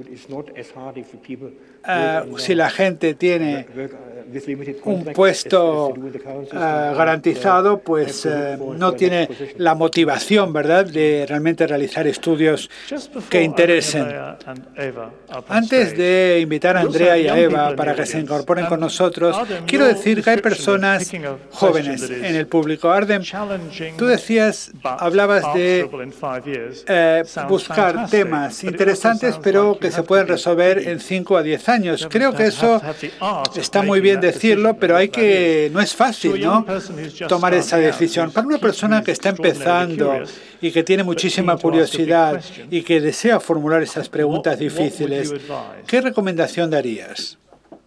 uh, si la gente tiene un puesto uh, garantizado, pues uh, no tiene la motivación, ¿verdad?, de realmente realizar estudios que interesen. Antes de invitar a Andrea y y a Eva para que se incorporen con nosotros, quiero decir que hay personas jóvenes en el público. Ardem, tú decías, hablabas de eh, buscar temas interesantes, pero que se pueden resolver en cinco a diez años. Creo que eso está muy bien decirlo, pero hay que, no es fácil, ¿no?, tomar esa decisión. Para una persona que está empezando y que tiene muchísima curiosidad y que desea formular esas preguntas difíciles, ¿qué recomendación darías?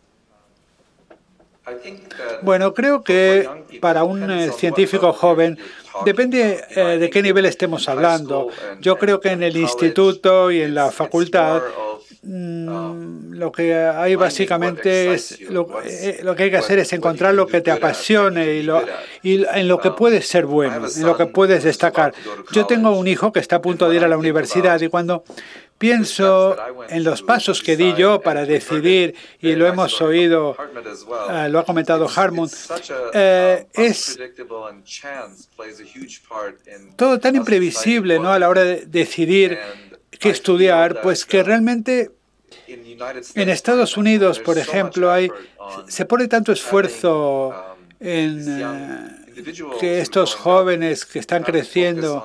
Bueno, creo que para un eh, científico joven, depende eh, de qué nivel estemos hablando. Yo creo que en el instituto y en la facultad mm, lo que hay básicamente es, lo, eh, lo que hay que hacer es encontrar lo que te apasione y, lo, y en lo que puedes ser bueno, en lo que puedes destacar. Yo tengo un hijo que está a punto de ir a la universidad y cuando pienso en los pasos que di yo para decidir, y lo hemos oído, uh, lo ha comentado Hartmut, eh, es todo tan imprevisible, ¿no?, a la hora de decidir qué estudiar, pues que realmente en Estados Unidos, por ejemplo, hay, se pone tanto esfuerzo en uh, que estos jóvenes que están creciendo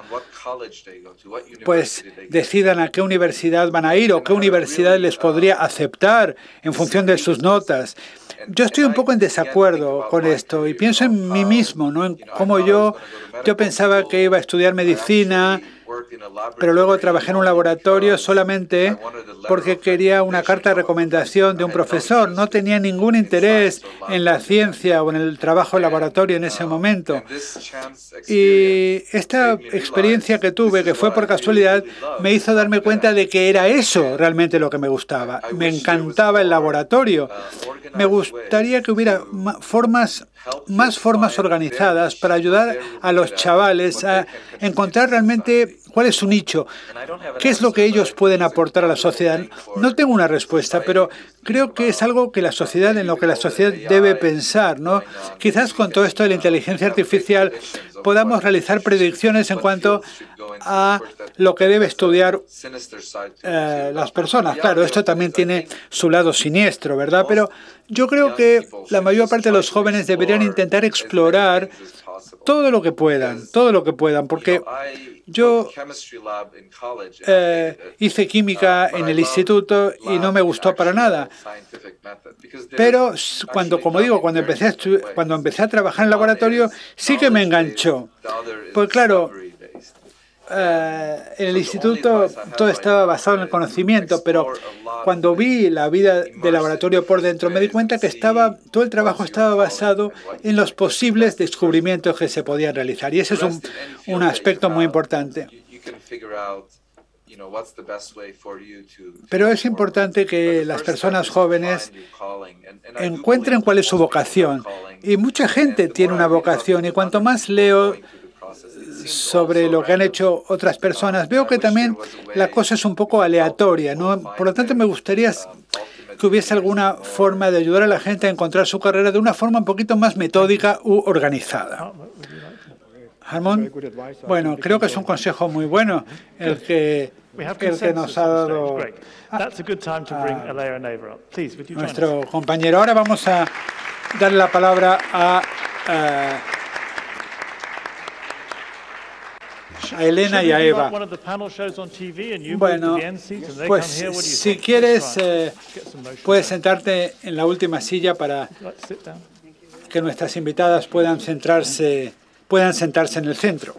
pues decidan a qué universidad van a ir o qué universidad les podría aceptar en función de sus notas. Yo estoy un poco en desacuerdo con esto y pienso en mí mismo, ¿no?, en cómo yo, yo pensaba que iba a estudiar medicina, pero luego trabajé en un laboratorio solamente porque quería una carta de recomendación de un profesor. No tenía ningún interés en la ciencia o en el trabajo en laboratorio en ese momento. Y esta experiencia que tuve, que fue por casualidad, me hizo darme cuenta de que era eso realmente lo que me gustaba. Me encantaba el laboratorio. Me gustaría que hubiera formas, más formas organizadas para ayudar a los chavales a encontrar realmente cuál es su nicho, qué es lo que ellos pueden aportar a la sociedad. No tengo una respuesta, pero creo que es algo que la sociedad, en lo que la sociedad debe pensar, ¿no? Quizás con todo esto de la inteligencia artificial podamos realizar predicciones en cuanto a lo que debe estudiar eh, las personas. Claro, esto también tiene su lado siniestro, ¿verdad? Pero yo creo que la mayor parte de los jóvenes deberían intentar explorar todo lo que puedan, todo lo que puedan, porque yo eh, hice química en el instituto y no me gustó para nada. Pero cuando, como digo, cuando empecé a cuando empecé a trabajar en el laboratorio, sí que me enganchó. Pues claro, eh, en el instituto todo estaba basado en el conocimiento, pero cuando vi la vida del laboratorio por dentro, me di cuenta que estaba, todo el trabajo estaba basado en los posibles descubrimientos que se podían realizar. Y ese es un, un aspecto muy importante. Pero es importante que las personas jóvenes encuentren cuál es su vocación. Y mucha gente tiene una vocación, y cuanto más leo sobre lo que han hecho otras personas, veo que también la cosa es un poco aleatoria, ¿no? Por lo tanto, me gustaría que hubiese alguna forma de ayudar a la gente a encontrar su carrera de una forma un poquito más metódica u organizada. Hartmut, bueno, creo que es un consejo muy bueno el que, el que nos ha dado a, a nuestro compañero. Ahora vamos a darle la palabra a, a a Elena y a Eva. Bueno, pues si quieres, eh, puedes sentarte en la última silla para que nuestras invitadas puedan centrarse, puedan sentarse en el centro.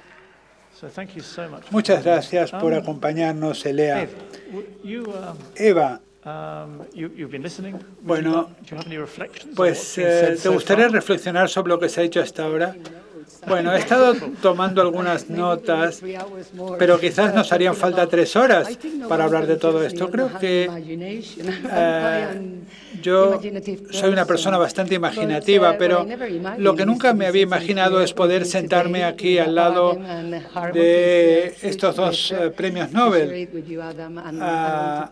Muchas gracias por acompañarnos, Elea. Eva, bueno, pues eh, ¿te gustaría reflexionar sobre lo que se ha hecho hasta ahora? Bueno, he estado tomando algunas notas, pero quizás nos harían falta tres horas para hablar de todo esto. Creo que eh, yo soy una persona bastante imaginativa, pero lo que nunca me había imaginado es poder sentarme aquí al lado de estos dos eh, premios Nobel, a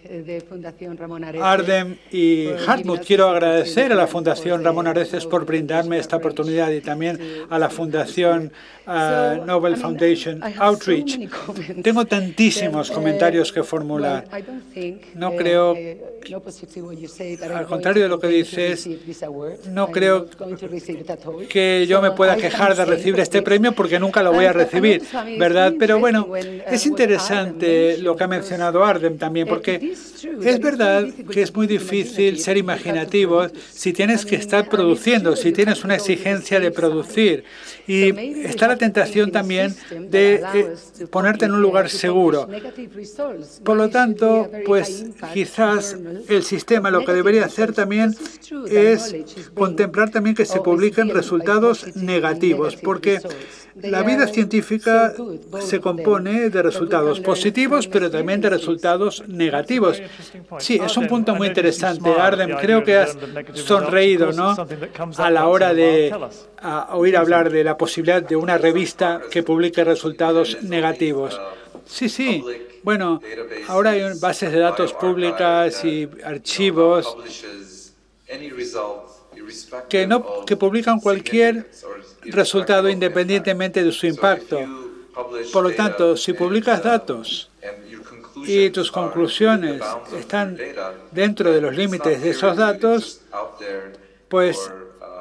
Ardem y Hartmut. Quiero agradecer a la Fundación Ramón Areces por brindarme esta oportunidad y también a a la Fundación uh, Nobel Foundation Outreach. Tengo tantísimos comentarios que formular. No creo, al contrario de lo que dices, no creo que yo me pueda quejar de recibir este premio porque nunca lo voy a recibir, ¿verdad? Pero bueno, es interesante lo que ha mencionado Ardem también, porque es verdad que es muy difícil ser imaginativos si tienes que estar produciendo, si tienes una exigencia de producir. Y está la tentación también de eh, ponerte en un lugar seguro. Por lo tanto, pues quizás el sistema lo que debería hacer también es contemplar también que se publiquen resultados negativos, porque la vida científica se compone de resultados positivos, pero también de resultados negativos. Sí, es un punto muy interesante, Ardem. Creo que has sonreído, ¿no?, a la hora de a oír hablar de la posibilidad de una revista que publique resultados negativos. Sí, sí. Bueno, ahora hay bases de datos públicas y archivos que, no, que publican cualquier resultado independientemente de su impacto. Por lo tanto, si publicas datos y tus conclusiones están dentro de los límites de esos datos, pues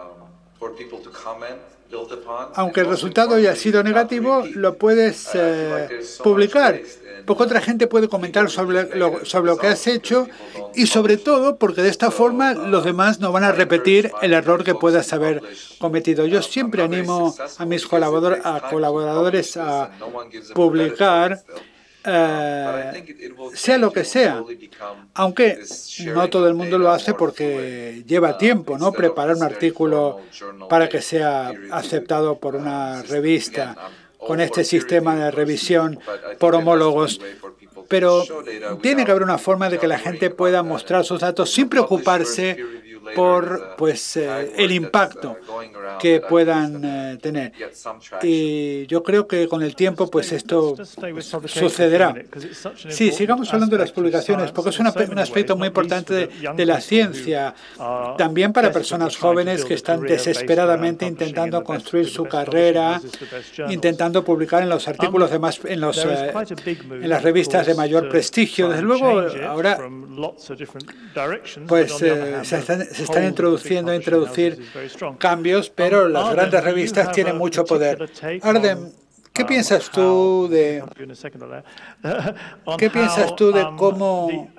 aunque el resultado haya sido negativo, lo puedes eh, publicar, porque otra gente puede comentar sobre lo, sobre lo que has hecho y sobre todo porque de esta forma los demás no van a repetir el error que puedas haber cometido. Yo siempre animo a mis colaborador, a colaboradores a publicar, Uh, sea lo que sea, aunque no todo el mundo lo hace porque lleva tiempo, ¿no?, preparar un artículo para que sea aceptado por una revista con este sistema de revisión por homólogos. Pero tiene que haber una forma de que la gente pueda mostrar sus datos sin preocuparse por pues eh, el impacto que puedan eh, tener. Y yo creo que con el tiempo pues esto sucederá. Sí, sigamos hablando de las publicaciones, porque es una, un aspecto muy importante de, de la ciencia, también para personas jóvenes que están desesperadamente intentando construir su carrera, intentando publicar en los artículos de más, en, los, eh, en las revistas de mayor prestigio. Desde luego, ahora pues eh, se están se están introduciendo a introducir cambios, pero las grandes revistas tienen mucho poder. Ardem, ¿qué piensas tú de qué piensas tú de cómo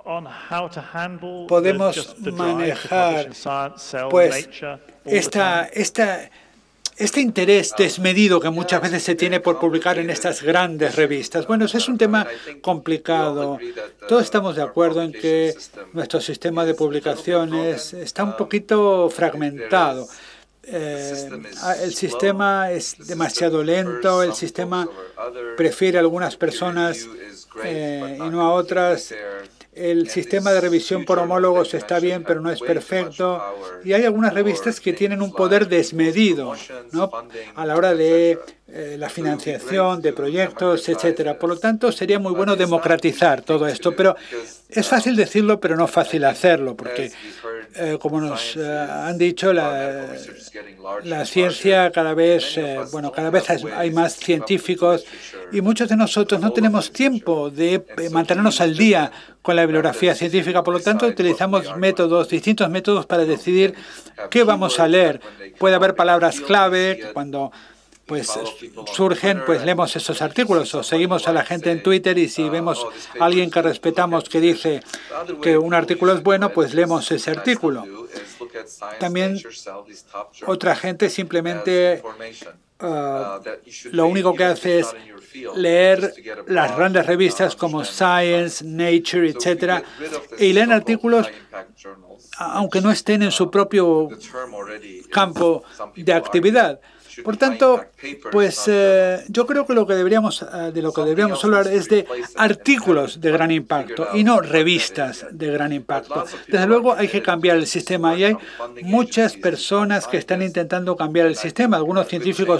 podemos manejar pues esta esta Este interés desmedido que muchas veces se tiene por publicar en estas grandes revistas? Bueno, ese es un tema complicado. Todos estamos de acuerdo en que nuestro sistema de publicaciones está un poquito fragmentado. Eh, el sistema es demasiado lento, el sistema prefiere a algunas personas eh, y no a otras. El sistema de revisión por homólogos está bien, pero no es perfecto. Y hay algunas revistas que tienen un poder desmedido, ¿no?, a la hora de eh, la financiación de proyectos, etcétera. Por lo tanto, sería muy bueno democratizar todo esto. Pero es fácil decirlo, pero no fácil hacerlo, porque, eh, como nos eh, han dicho, la, la ciencia cada vez, eh, bueno, cada vez hay más científicos y muchos de nosotros no tenemos tiempo de mantenernos al día con la bibliografía científica. Por lo tanto, utilizamos métodos, distintos métodos para decidir qué vamos a leer. Puede haber palabras clave que cuando pues surgen, pues leemos esos artículos o seguimos a la gente en Twitter y si vemos a alguien que respetamos que dice que un artículo es bueno, pues leemos ese artículo. También otra gente simplemente uh, lo único que hace es leer las grandes revistas como Science, Nature, etcétera, y leen artículos aunque no estén en su propio campo de actividad. Por tanto, pues eh, yo creo que lo que deberíamos de lo que deberíamos hablar es de artículos de gran impacto y no revistas de gran impacto. Desde luego hay que cambiar el sistema y hay muchas personas que están intentando cambiar el sistema. Algunos científicos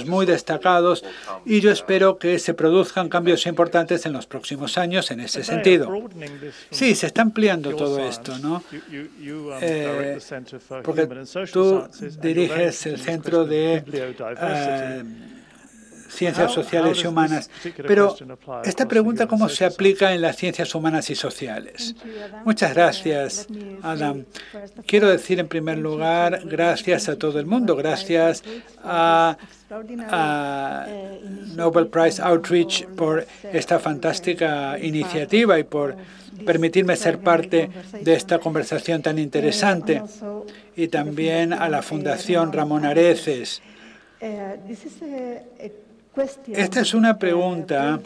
muy destacados y yo espero que se produzcan cambios importantes en los próximos años en ese sentido. Sí, se está ampliando todo esto, ¿no? Eh, porque tú diriges el Centro de eh, Ciencias Sociales y Humanas, pero esta pregunta, ¿cómo se aplica en las ciencias humanas y sociales? Muchas gracias, Adam. Quiero decir en primer lugar, gracias a todo el mundo, gracias a, a Nobel Prize Outreach por esta fantástica iniciativa y por permitirme ser parte de esta conversación tan interesante, y también a la Fundación Ramón Areces. Esta es una pregunta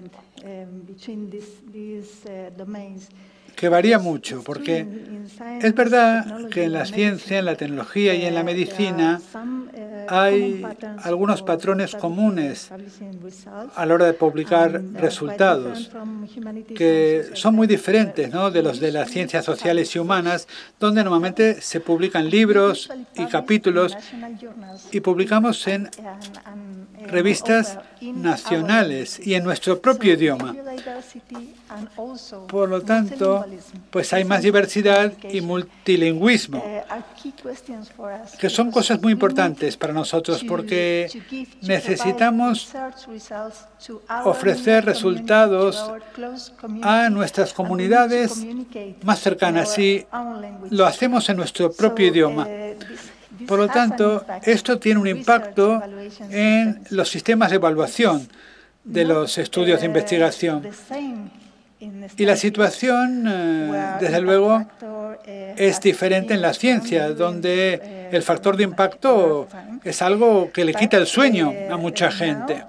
que varía mucho, porque es verdad que en la ciencia, en la tecnología y en la medicina hay algunos patrones comunes a la hora de publicar resultados que son muy diferentes, ¿no?, de los de las ciencias sociales y humanas, donde normalmente se publican libros y capítulos y publicamos en revistas nacionales y en nuestro propio idioma. Por lo tanto, pues hay más diversidad y multilingüismo, que son cosas muy importantes para nosotros porque necesitamos ofrecer resultados a nuestras comunidades más cercanas y lo hacemos en nuestro propio idioma. Por lo tanto, esto tiene un impacto en los sistemas de evaluación de los estudios de investigación. Y la situación, eh, desde luego, es diferente en la ciencia, donde el factor de impacto es algo que le quita el sueño a mucha gente.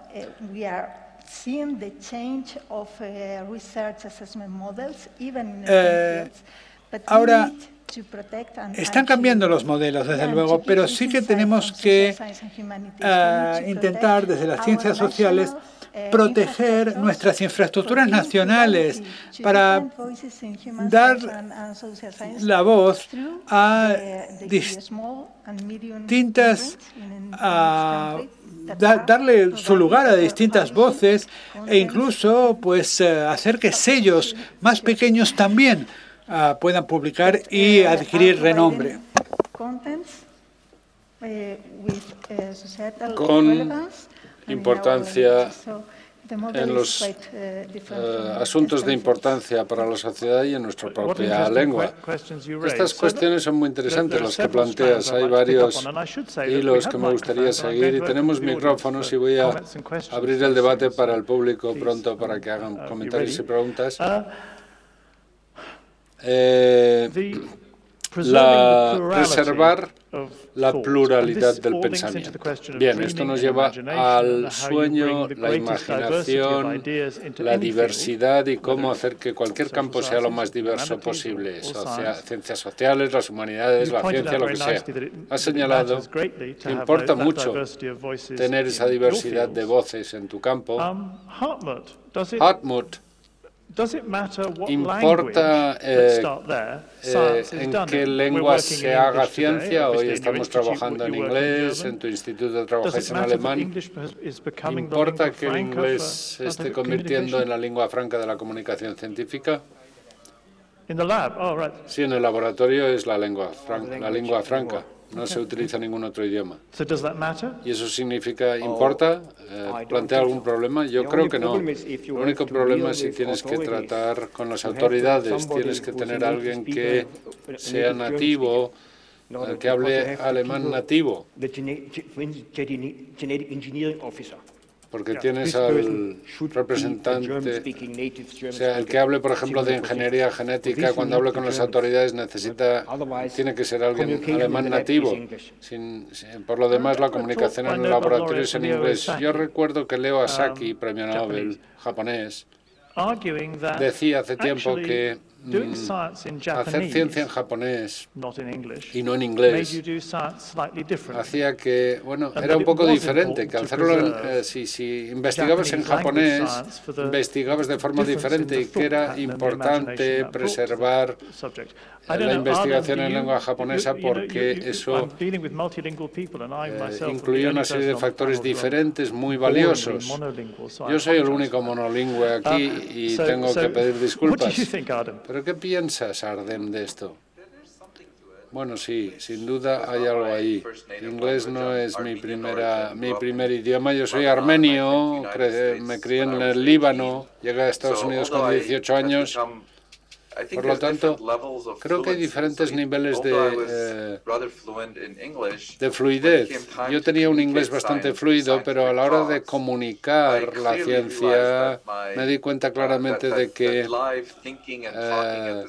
Eh, ahora, están cambiando los modelos, desde luego, pero sí que tenemos que uh, intentar, desde las ciencias sociales, proteger nuestras infraestructuras nacionales para dar la voz a distintas, a da, darle su lugar a distintas voces e incluso pues hacer que sellos más pequeños también uh, puedan publicar y adquirir renombre. Con importancia en los uh, asuntos de importancia para la sociedad y en nuestra propia lengua. Estas cuestiones son muy interesantes las que planteas. Hay varios hilos que me gustaría seguir y tenemos micrófonos y voy a abrir el debate para el público pronto para que hagan comentarios y preguntas. Eh, La, reservar la pluralidad del pensamiento. Bien, esto nos lleva al sueño, la imaginación, la diversidad y cómo hacer que cualquier campo sea lo más diverso posible. Socia, ciencias sociales, las humanidades, la ciencia, lo que sea. Has señalado que importa mucho tener esa diversidad de voces en tu campo. Hartmut, ¿importa eh, eh, en qué lengua se haga ciencia? Hoy estamos trabajando en inglés, en tu instituto trabajáis en alemán. ¿Importa que el inglés se esté convirtiendo en la lengua franca de la comunicación científica? Sí, en el laboratorio es la lengua, fran la lengua franca. No se utiliza ningún otro idioma. ¿Y eso significa, importa? Eh, ¿Plantea algún problema? Yo creo que no. El único problema es si tienes que tratar con las autoridades. Tienes que tener a alguien que sea nativo, eh, que hable alemán nativo. Porque tienes al representante, o sea, el que hable, por ejemplo, de ingeniería genética, cuando hable con las autoridades necesita, tiene que ser alguien alemán nativo. Sin, sin, por lo demás, la comunicación en el laboratorio es en inglés. Yo recuerdo que Leo Asaki, premio Nobel japonés, decía hace tiempo que hacer ciencia en japonés y no en inglés hacía que, bueno, era un poco diferente, que hacerlo, eh, si, si investigabas en japonés, investigabas de forma diferente y que era importante preservar la investigación en lengua japonesa porque eso eh, incluía una serie de factores diferentes muy valiosos. Yo soy el único monolingüe aquí y tengo que pedir disculpas. ¿Pero qué piensas, Ardem, de esto? Bueno, sí, sin duda hay algo ahí. Inglés no es mi primera, mi primer idioma. Yo soy armenio, me crié en el Líbano, llegué a Estados Unidos con dieciocho años. Por lo tanto, creo que hay diferentes niveles de, eh, de fluidez. Yo tenía un inglés bastante fluido, pero a la hora de comunicar la ciencia me di cuenta claramente de que eh,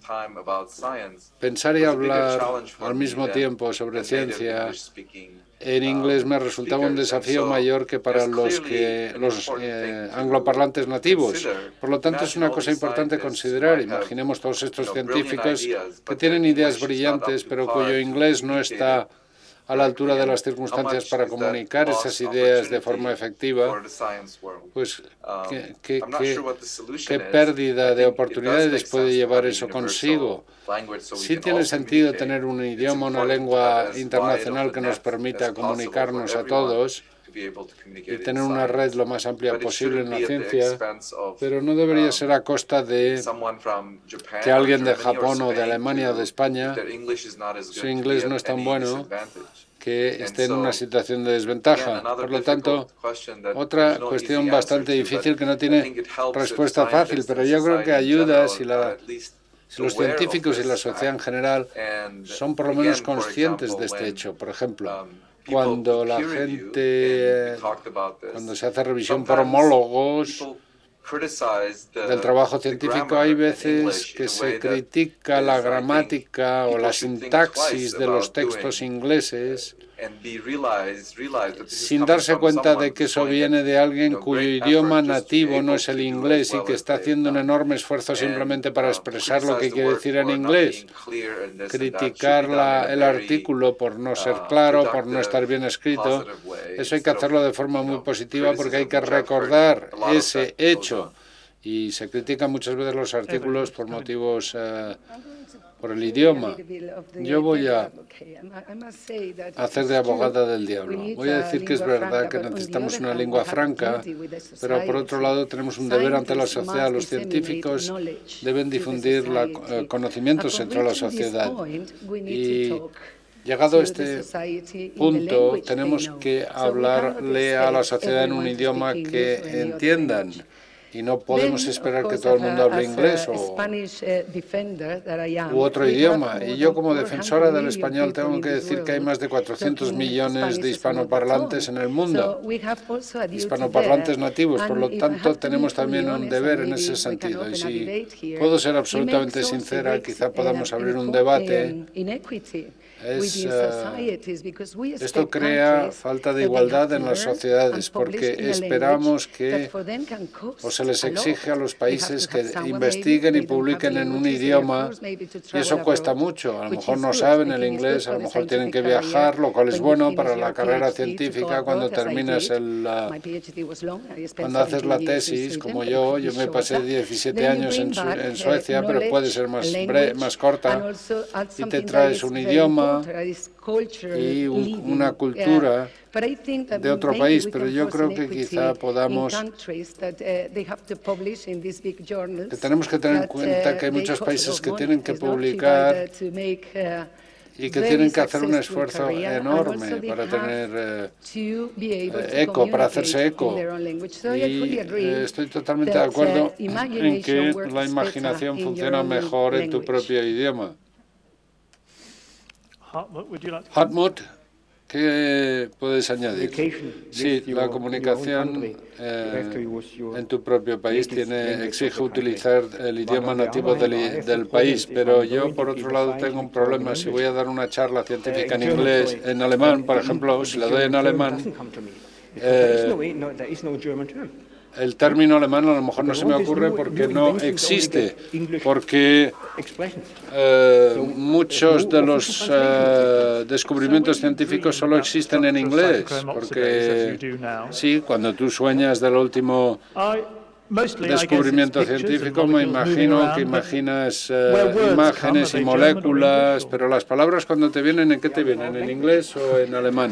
pensar y hablar al mismo tiempo sobre ciencia en inglés me resultaba un desafío mayor que para los, que, los eh, angloparlantes nativos. Por lo tanto, es una cosa importante considerar. Imaginemos todos estos científicos que tienen ideas brillantes, pero cuyo inglés no está a la altura de las circunstancias para comunicar esas ideas de forma efectiva, pues ¿qué, qué, qué, qué pérdida de oportunidades puede llevar eso consigo? Sí tiene sentido tener un idioma, una lengua internacional que nos permita comunicarnos a todos y tener una red lo más amplia posible en la ciencia, pero no debería ser a costa de que alguien de Japón o de Alemania o de España, su inglés no es tan bueno, que esté en una situación de desventaja. Por lo tanto, otra cuestión bastante difícil que no tiene respuesta fácil, pero yo creo que ayuda si, la, si los científicos y la sociedad en general son por lo menos conscientes de este hecho. Por ejemplo, cuando la gente, cuando se hace revisión por homólogos del trabajo científico, hay veces que se critica la gramática o la sintaxis de los textos ingleses sin darse cuenta de que eso viene de alguien cuyo idioma nativo no es el inglés y que está haciendo un enorme esfuerzo simplemente para expresar lo que quiere decir en inglés. Criticar la, el artículo por no ser claro, por no estar bien escrito, eso hay que hacerlo de forma muy positiva porque hay que recordar ese hecho. Y se critican muchas veces los artículos por motivos, uh, por el idioma. Yo voy a hacer de abogada del diablo. Voy a decir que es verdad que necesitamos una lengua franca, pero por otro lado tenemos un deber ante la sociedad. Los científicos deben difundir la, uh, conocimientos entre la sociedad. Y llegado a este punto, tenemos que hablarle a la sociedad en un idioma que entiendan. Y no podemos esperar que todo el mundo hable inglés o u otro idioma. Y yo como defensora del español tengo que decir que hay más de cuatrocientos millones de hispanoparlantes en el mundo, hispanoparlantes nativos. Por lo tanto, tenemos también un deber en ese sentido. Y si puedo ser absolutamente sincera, quizá podamos abrir un debate. Es, uh, esto crea falta de igualdad en las sociedades porque esperamos que o se les exige a los países que investiguen y publiquen en un idioma y eso cuesta mucho. A lo mejor no saben el inglés, a lo mejor tienen que viajar, lo cual es bueno para la carrera científica cuando terminas el, uh, cuando haces la tesis, como yo. Yo me pasé diecisiete años en, Su en Suecia, pero puede ser más, bre más corta y te traes un idioma y un, una cultura de otro país, pero yo creo que quizá podamos, que tenemos que tener en cuenta que hay muchos países que tienen que publicar y que tienen que hacer un esfuerzo enorme para tener eh, eco, para hacerse eco. Y eh, estoy totalmente de acuerdo en que la imaginación funciona mejor en tu propio idioma. Hartmut, ¿qué puedes añadir? Sí, la comunicación eh, en tu propio país tiene, exige utilizar el idioma nativo del, del país, pero yo, por otro lado, tengo un problema. Si voy a dar una charla científica en inglés, en alemán, por ejemplo, si la doy en alemán, eh, el término alemán a lo mejor no se me ocurre porque no existe, porque eh, muchos de los eh, descubrimientos científicos solo existen en inglés, porque sí, cuando tú sueñas del último descubrimiento científico, me imagino que imaginas eh, imágenes y moléculas, pero las palabras cuando te vienen, ¿en qué te vienen? ¿En inglés o en alemán?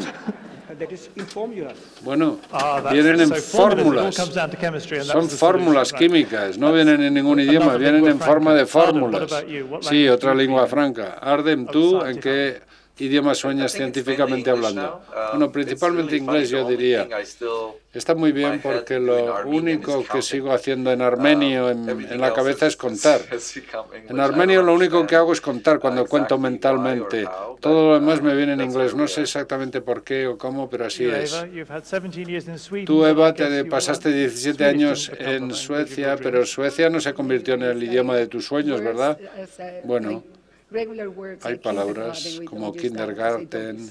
Bueno, vienen en fórmulas, son fórmulas químicas, no vienen en ningún idioma, vienen en forma de fórmulas. Sí, otra lengua franca. Ardem, ¿tú en qué idioma sueñas científicamente hablando? Bueno, principalmente inglés, yo diría. Está muy bien porque lo único que sigo haciendo en armenio en, en la cabeza es contar. En armenio lo único que hago es contar cuando cuento mentalmente. Todo lo demás me viene en inglés. No sé exactamente por qué o cómo, pero así es. Tú, Eva, te pasaste diecisiete años en Suecia, pero Suecia no se convirtió en el idioma de tus sueños, ¿verdad? Bueno. Hay palabras como kindergarten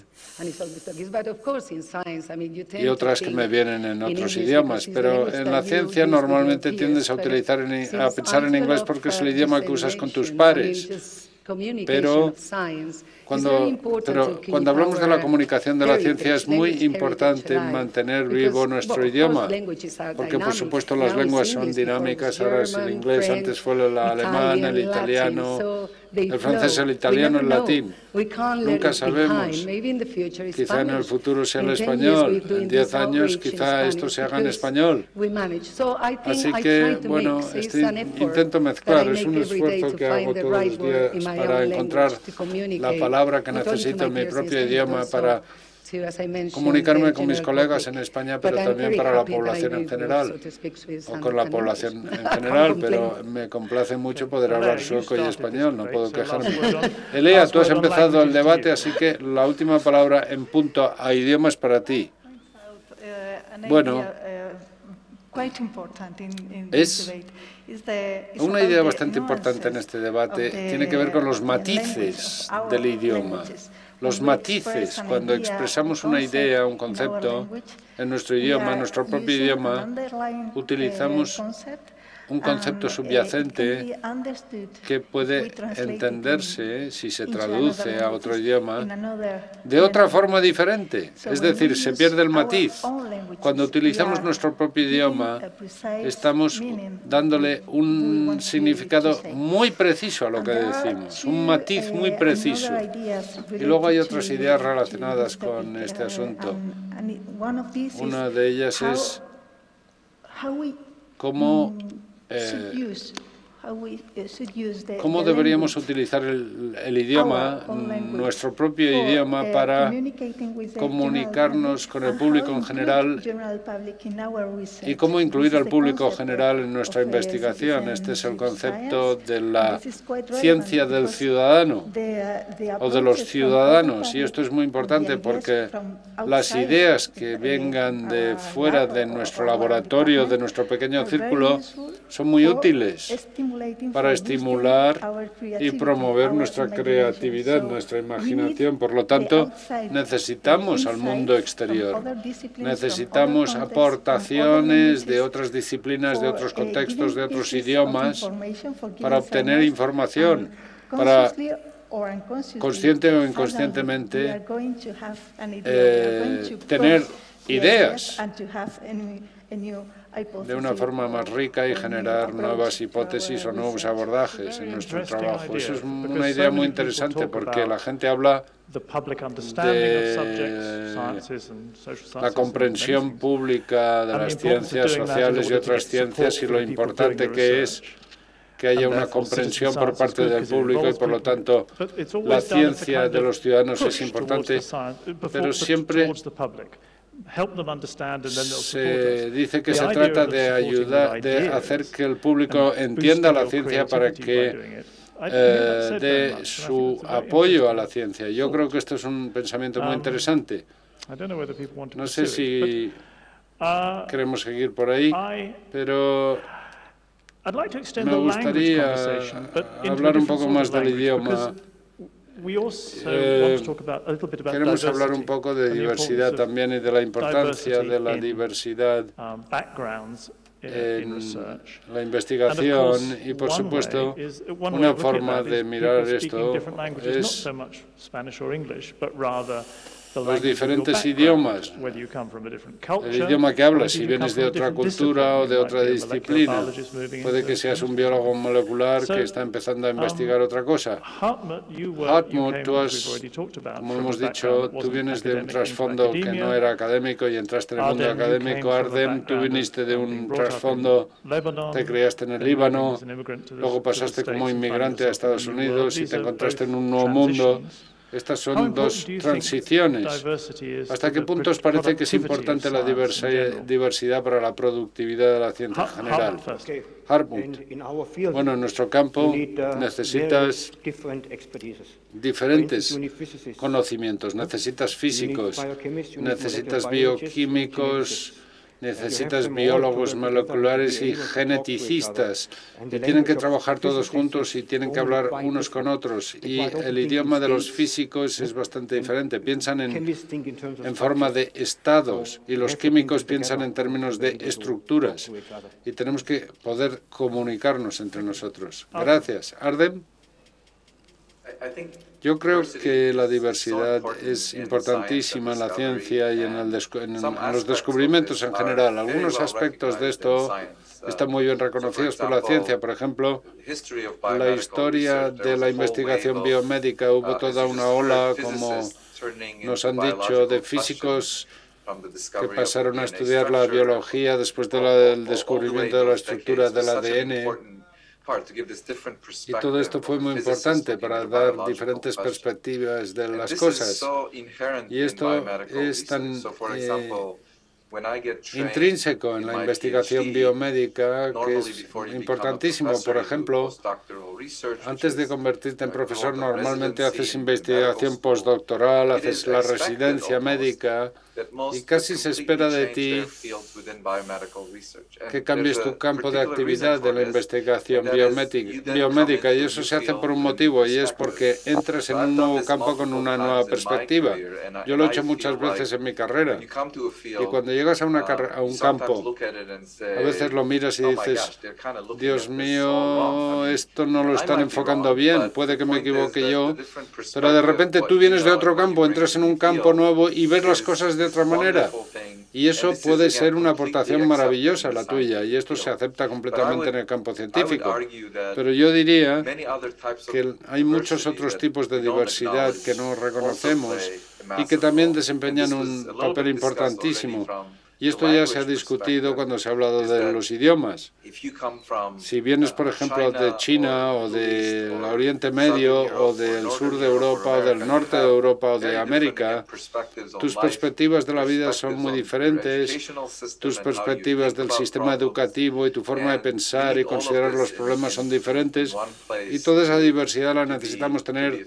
y otras que me vienen en otros idiomas, pero en la ciencia normalmente tiendes a utilizar en, a pensar en inglés porque es el idioma que usas con tus pares. Pero cuando, pero cuando hablamos de la comunicación de la ciencia es muy importante mantener vivo nuestro idioma, porque por supuesto las lenguas son dinámicas, ahora es el inglés, antes fue el alemán, el italiano, el francés, el italiano, el latín. Nunca sabemos. Quizá en el futuro sea el español, en diez años quizá esto se haga en español. Así que, bueno, este intento mezclar, es un esfuerzo que hago todos los días para encontrar la palabra que necesito en mi propio idioma para comunicarme con mis colegas en España, pero también para la población en general, o con la población en general, pero me complace mucho poder hablar sueco y español, no puedo quejarme. Elea, tú has empezado el debate, así que la última palabra en punto a idiomas para ti. Bueno, es una idea bastante importante en este debate, tiene que ver con los matices del idioma. Los matices, cuando expresamos una idea, un concepto, en nuestro idioma, en nuestro propio idioma, utilizamos un concepto subyacente que puede entenderse, si se traduce a otro idioma, de otra forma diferente. Es decir, se pierde el matiz. Cuando utilizamos nuestro propio idioma, estamos dándole un significado muy preciso a lo que decimos, un matiz muy preciso. Y luego hay otras ideas relacionadas con este asunto. Una de ellas es cómo Eh, ¿Cómo deberíamos utilizar el, el idioma, nuestro propio idioma, para comunicarnos con el público en general y cómo incluir al público general en nuestra investigación? Este es el concepto de la ciencia del ciudadano o de los ciudadanos, y esto es muy importante porque las ideas que vengan de fuera de nuestro laboratorio, de nuestro pequeño círculo, son muy útiles para estimular y promover nuestra creatividad, nuestra imaginación. Por lo tanto, necesitamos al mundo exterior. Necesitamos aportaciones de otras disciplinas, de otros contextos, de otros idiomas, para obtener información, para, consciente o inconscientemente, eh, tener ideas de una forma más rica y generar nuevas hipótesis o nuevos abordajes en nuestro trabajo. Eso es una idea muy interesante porque la gente habla de la comprensión pública de las ciencias sociales y otras ciencias y lo importante que es que haya una comprensión por parte del público y, por lo tanto, la ciencia de los ciudadanos es importante, pero siempre se dice que se trata de ayudar, de hacer que el público entienda la ciencia para que eh, dé su apoyo a la ciencia. Yo creo que esto es un pensamiento muy interesante. No sé si queremos seguir por ahí, pero me gustaría hablar un poco más del idioma. Eh, queremos hablar un poco de diversidad también y de la importancia de la diversidad en la investigación y, por supuesto, una forma de mirar esto es los diferentes idiomas, el idioma que hablas, si vienes de otra cultura o de otra disciplina. Puede que seas un biólogo molecular que está empezando a investigar otra cosa. Hartmut, tú has, como hemos dicho, tú vienes de un trasfondo que no era académico y entraste en el mundo académico. Ardem, tú viniste de un trasfondo, te criaste en el Líbano, luego pasaste como inmigrante a Estados Unidos y te encontraste en un nuevo mundo. Estas son dos transiciones. ¿Hasta qué punto os parece que es importante la diversidad para la productividad de la ciencia en general? Hartmut. Bueno, en nuestro campo necesitas diferentes conocimientos. Necesitas físicos, necesitas bioquímicos, necesitas biólogos moleculares y geneticistas, y tienen que trabajar todos juntos y tienen que hablar unos con otros. Y el idioma de los físicos es bastante diferente. Piensan en, en forma de estados y los químicos piensan en términos de estructuras. Y tenemos que poder comunicarnos entre nosotros. Gracias. Ardem. Yo creo que la diversidad es importantísima en la ciencia y en, el en, en los descubrimientos en general. Algunos aspectos de esto están muy bien reconocidos por la ciencia. Por ejemplo, la historia de la investigación biomédica. Hubo toda una ola, como nos han dicho, de físicos que pasaron a estudiar la biología después de la, del descubrimiento de la estructura del A D N. Y todo esto fue muy importante para dar diferentes perspectivas de las cosas. Y esto es tan eh, intrínseco en la investigación biomédica que es importantísimo. Por ejemplo, antes de convertirte en profesor, normalmente haces investigación postdoctoral, haces la residencia médica y casi se espera de ti que cambies tu campo de actividad de la investigación biomédica, y eso se hace por un motivo, y es porque entras en un nuevo campo con una nueva perspectiva. Yo lo he hecho muchas veces en mi carrera, y cuando llegas a, una a un campo, a veces lo miras y dices, Dios mío, esto no lo están enfocando bien, puede que me equivoque yo, pero de repente tú vienes de otro campo, entras en un campo nuevo y ves las cosas de otra manera. Y eso puede ser una aportación maravillosa la tuya, y esto se acepta completamente en el campo científico. Pero yo diría que hay muchos otros tipos de diversidad que no reconocemos y que también desempeñan un papel importantísimo. Y esto ya se ha discutido cuando se ha hablado de los idiomas. Si vienes, por ejemplo, de China o del Oriente Medio o del sur de Europa o del norte de Europa o de América, tus perspectivas de la vida son muy diferentes, tus perspectivas del sistema educativo y tu forma de pensar y considerar los problemas son diferentes, y toda esa diversidad la necesitamos tener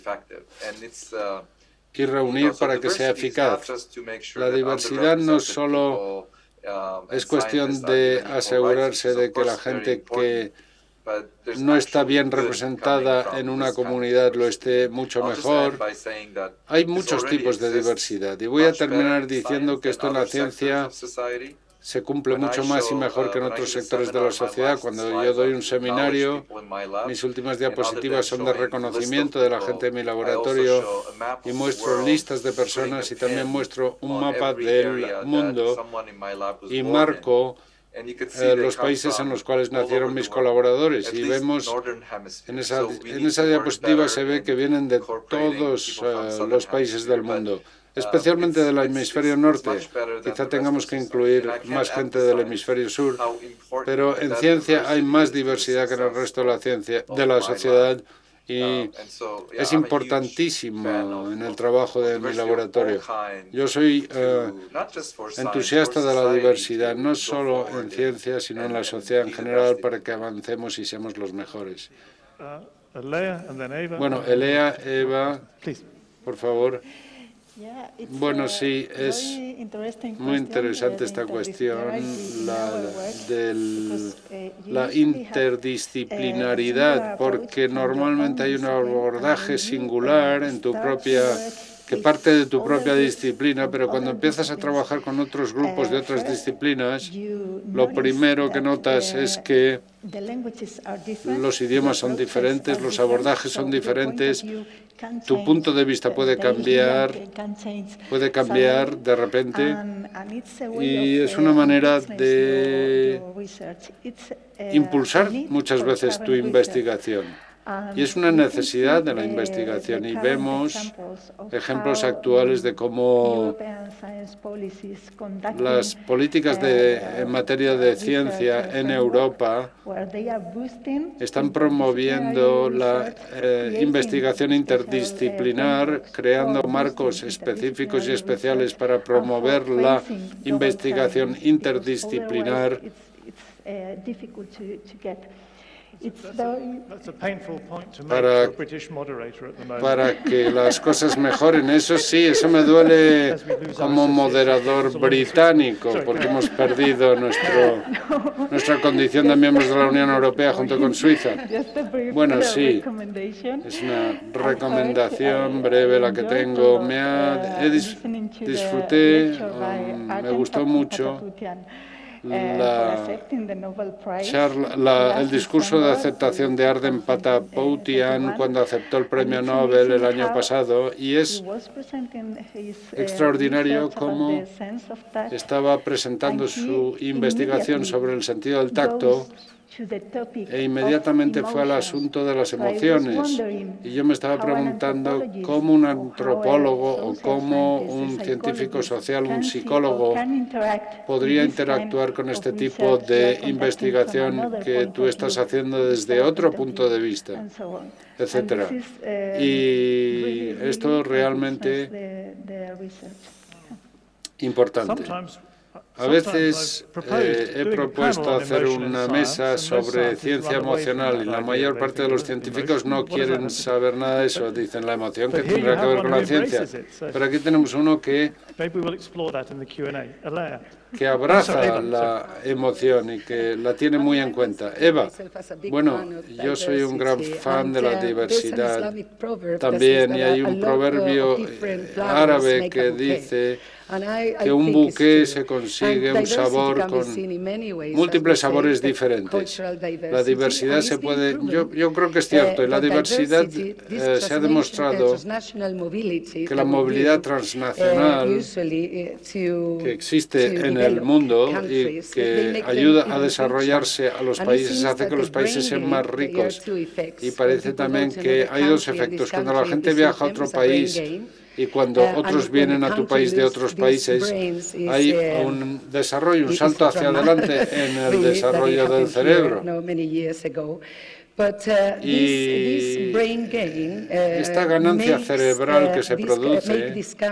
y reunir para que sea eficaz. La diversidad no solo es cuestión de asegurarse de que la gente que no está bien representada en una comunidad lo esté mucho mejor. Hay muchos tipos de diversidad, y voy a terminar diciendo que esto en la ciencia se cumple mucho más y mejor que en otros sectores de la sociedad. Cuando yo doy un seminario, mis últimas diapositivas son de reconocimiento de la gente de mi laboratorio y muestro listas de personas y también muestro un mapa del mundo y marco eh, los países en los cuales nacieron mis colaboradores, y vemos en esa, en esa diapositiva se ve que vienen de todos uh, los países del mundo, especialmente del hemisferio norte. Quizá tengamos que incluir más gente del hemisferio sur, pero en ciencia hay más diversidad que en el resto de la ciencia, de la sociedad, y es importantísimo en el trabajo de mi laboratorio. Yo soy uh, entusiasta de la diversidad, no solo en ciencia, sino en la sociedad en general, para que avancemos y seamos los mejores. Bueno, Elea, Eva, por favor. Bueno, sí, es muy interesante esta cuestión, la, del, la interdisciplinaridad, porque normalmente hay un abordaje singular en tu propia que parte de tu propia disciplina, pero cuando empiezas a trabajar con otros grupos de otras disciplinas, lo primero que notas es que los idiomas son diferentes, los abordajes son diferentes, tu punto de vista puede cambiar, puede cambiar de repente, y es una manera de impulsar muchas veces tu investigación. Y es una necesidad de la investigación, y vemos ejemplos actuales de cómo las políticas de, en materia de ciencia en Europa están promoviendo la eh, investigación interdisciplinar, creando marcos específicos y especiales para promover la investigación interdisciplinar. Para, para que las cosas mejoren. Eso sí, eso me duele como moderador británico, porque hemos perdido nuestro, nuestra condición de miembros de la Unión Europea junto con Suiza. Bueno, sí, es una recomendación breve la que tengo. Me ha, he dis, disfruté, um, me gustó mucho La charla, la, el discurso de aceptación de Arden Patapoutian cuando aceptó el premio Nobel el año pasado, y es extraordinario cómo estaba presentando su investigación sobre el sentido del tacto e inmediatamente fue al asunto de las emociones. Y yo me estaba preguntando cómo un antropólogo o cómo un científico social, un psicólogo, podría interactuar con este tipo de investigación que tú estás haciendo desde otro punto de vista, etcétera. Y esto realmente importante. A veces eh, he propuesto hacer una mesa sobre ciencia emocional y la mayor parte de los científicos no quieren saber nada de eso. Dicen la emoción que tendrá que ver con la ciencia. Pero aquí tenemos uno que, que abraza la emoción y que la tiene muy en cuenta. Eva, bueno, yo soy un gran fan de la diversidad también, y hay un proverbio árabe que dice que un buque se consigue un sabor con múltiples sabores diferentes. La diversidad se puede... Yo, yo creo que es cierto, y la diversidad eh, se ha demostrado que la movilidad transnacional que existe en el mundo y que ayuda a desarrollarse a los países hace que los países sean más ricos. Y parece también que hay dos efectos. Cuando la gente viaja a otro país y cuando otros vienen a tu país de otros países, hay un desarrollo, un salto hacia adelante en el desarrollo del cerebro. Y esta ganancia cerebral que se produce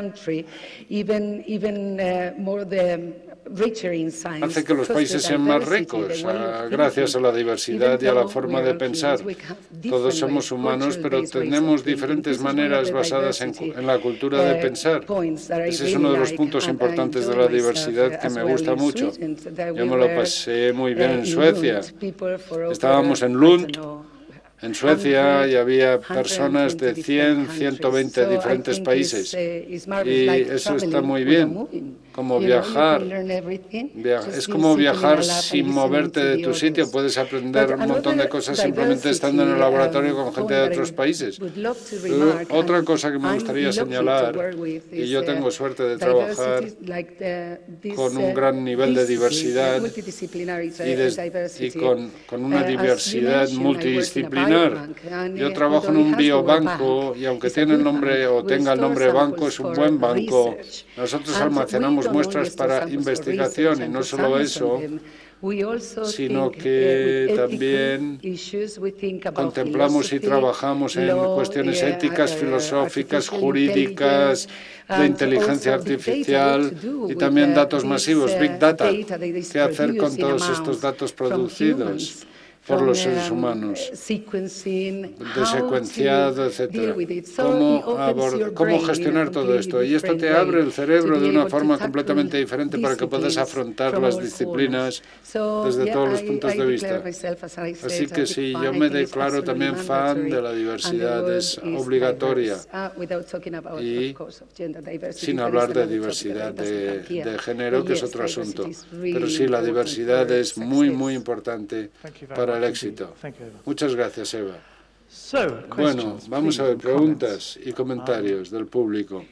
hace que los países sean más ricos, a, gracias a la diversidad y a la forma de pensar. Todos somos humanos, pero tenemos diferentes maneras basadas en, en la cultura de pensar. Ese es uno de los puntos importantes de la diversidad que me gusta mucho. Yo me lo pasé muy bien en Suecia. Estábamos en Lund, en Suecia, y había personas de cien, ciento veinte diferentes países. Y eso está muy bien. Como viajar. Viaja. Es como viajar sin moverte de tu sitio. Puedes aprender un montón de cosas simplemente estando en el laboratorio con gente de otros países. Pero otra cosa que me gustaría señalar, y yo tengo suerte de trabajar con un gran nivel de diversidad y, de, y con, con una diversidad multidisciplinar. Yo trabajo en un biobanco y aunque tiene el nombre o tenga el nombre banco, es un buen banco. Nosotros almacenamos muestras para investigación, y no solo eso, sino que también contemplamos y trabajamos en cuestiones éticas, filosóficas, jurídicas, de inteligencia artificial y también datos masivos, Big Data. ¿Qué hacer con todos estos datos producidos? por los seres humanos, de secuenciado, etcétera. ¿Cómo, abord- cómo gestionar todo esto? Y esto te abre el cerebro de una forma completamente diferente para que puedas afrontar las disciplinas desde todos los puntos de vista. Así que sí, yo me declaro también fan de la diversidad, es obligatoria. Y sin hablar de diversidad de, de género, que es otro asunto. Pero sí, la diversidad es muy, muy importante para el éxito. Muchas gracias, Eva. Bueno, vamos a ver preguntas y comentarios del público.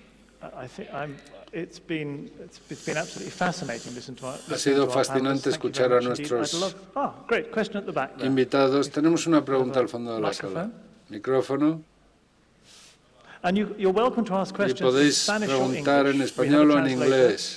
Ha sido fascinante escuchar a nuestros invitados. Tenemos una pregunta al fondo de la sala. Micrófono. Y podéis preguntar en español o en inglés,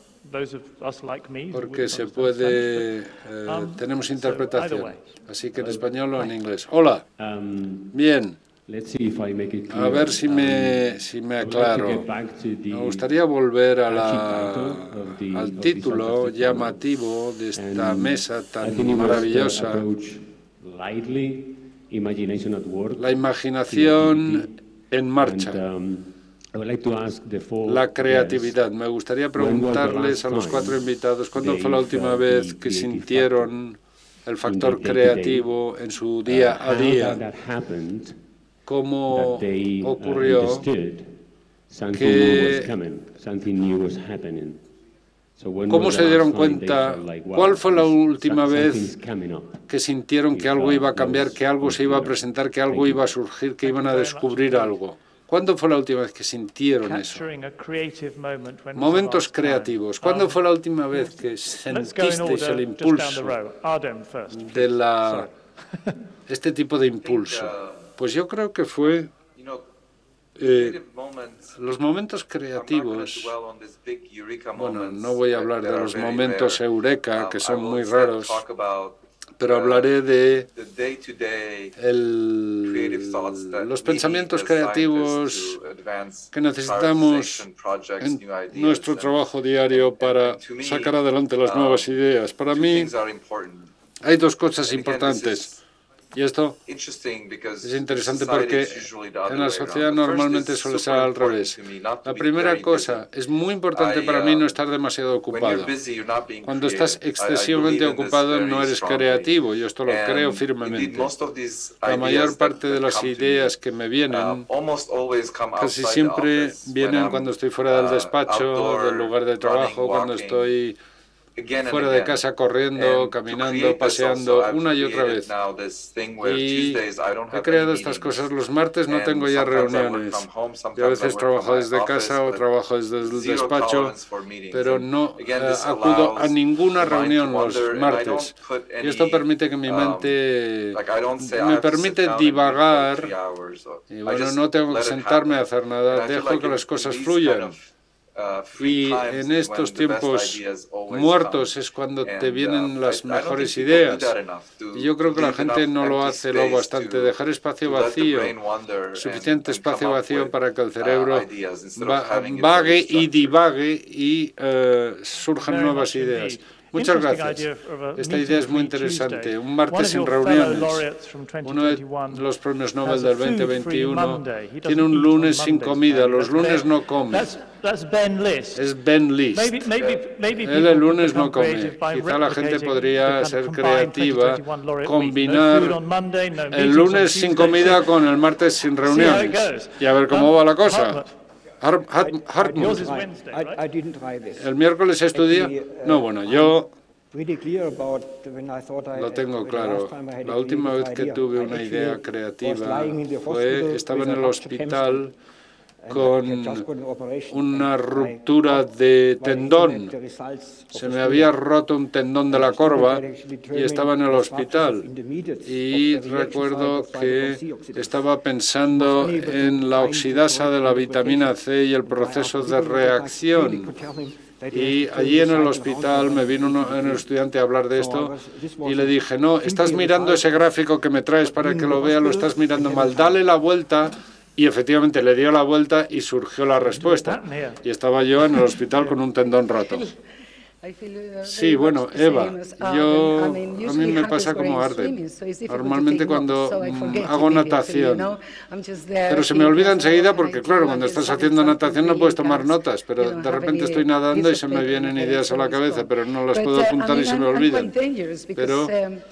porque se puede, eh, tenemos interpretación, así que en español o en inglés. Hola. Bien. A ver si me, si me aclaro. Me gustaría volver a la, al título llamativo de esta mesa tan maravillosa. La imaginación en marcha. La creatividad. Me gustaría preguntarles a los cuatro invitados cuándo fue la última vez que sintieron el factor creativo en su día a día. ¿Cómo ocurrió que, cómo se dieron cuenta, cuál fue la última vez que sintieron que algo iba a cambiar, que algo se iba a presentar, que algo iba a surgir, que iban a descubrir algo? ¿Cuándo fue la última vez que sintieron eso? Momentos creativos. ¿Cuándo fue la última vez que sentisteis el impulso de la, este tipo de impulso? Pues yo creo que fue eh, los momentos creativos. Bueno, no voy a hablar de los momentos eureka, que son muy raros, pero hablaré de el, los pensamientos creativos que necesitamos en nuestro trabajo diario para sacar adelante las nuevas ideas. Para mí hay dos cosas importantes. Y esto es interesante porque en la sociedad normalmente suele ser al revés. La primera cosa, es muy importante para mí no estar demasiado ocupado. Cuando estás excesivamente ocupado no eres creativo, yo esto lo creo firmemente. La mayor parte de las ideas que me vienen casi siempre vienen cuando estoy fuera del despacho, del lugar de trabajo, cuando estoy fuera de casa corriendo, caminando, paseando, una y otra vez. Y he creado estas cosas. Los martes no tengo ya reuniones. Yo a veces trabajo desde casa o trabajo desde el despacho, pero no eh, acudo a ninguna reunión los martes. Y esto permite que mi mente me permite divagar. Y bueno, no tengo que sentarme a hacer nada, dejo que las cosas fluyan. Y en estos tiempos muertos es cuando te vienen las mejores ideas. Y yo creo que la gente no lo hace lo bastante. Dejar espacio vacío, suficiente espacio vacío para que el cerebro va, vague y divague y uh, surjan nuevas ideas. Muchas gracias. Esta idea es muy interesante. Un martes sin reuniones. Uno de los premios Nobel del veinte veintiuno tiene un lunes sin comida. Los lunes no come. Es Ben List. Él el lunes no come. Quizá la gente podría ser creativa, combinar el lunes sin comida con el martes sin reuniones. Y a ver cómo va la cosa. Hartmut. ¿El miércoles estudia? No, bueno, yo lo tengo claro. La última vez que tuve una idea creativa fue, estaba en el hospital con una ruptura de tendón. Se me había roto un tendón de la corva y estaba en el hospital. Y recuerdo que estaba pensando en la oxidasa de la vitamina C y el proceso de reacción. Y allí en el hospital me vino uno, un estudiante a hablar de esto y le dije, no, estás mirando ese gráfico que me traes para que lo vea, lo estás mirando mal, dale la vuelta. Y efectivamente le dio la vuelta y surgió la respuesta. Y estaba yo en el hospital con un tendón roto. Sí, bueno, Eva, yo, a mí me pasa como Arden. Normalmente cuando hago natación, pero se me olvida enseguida porque, claro, cuando estás haciendo natación no puedes tomar notas, pero de repente estoy nadando y se me vienen ideas a la cabeza, pero no las puedo apuntar y se me olvidan. Pero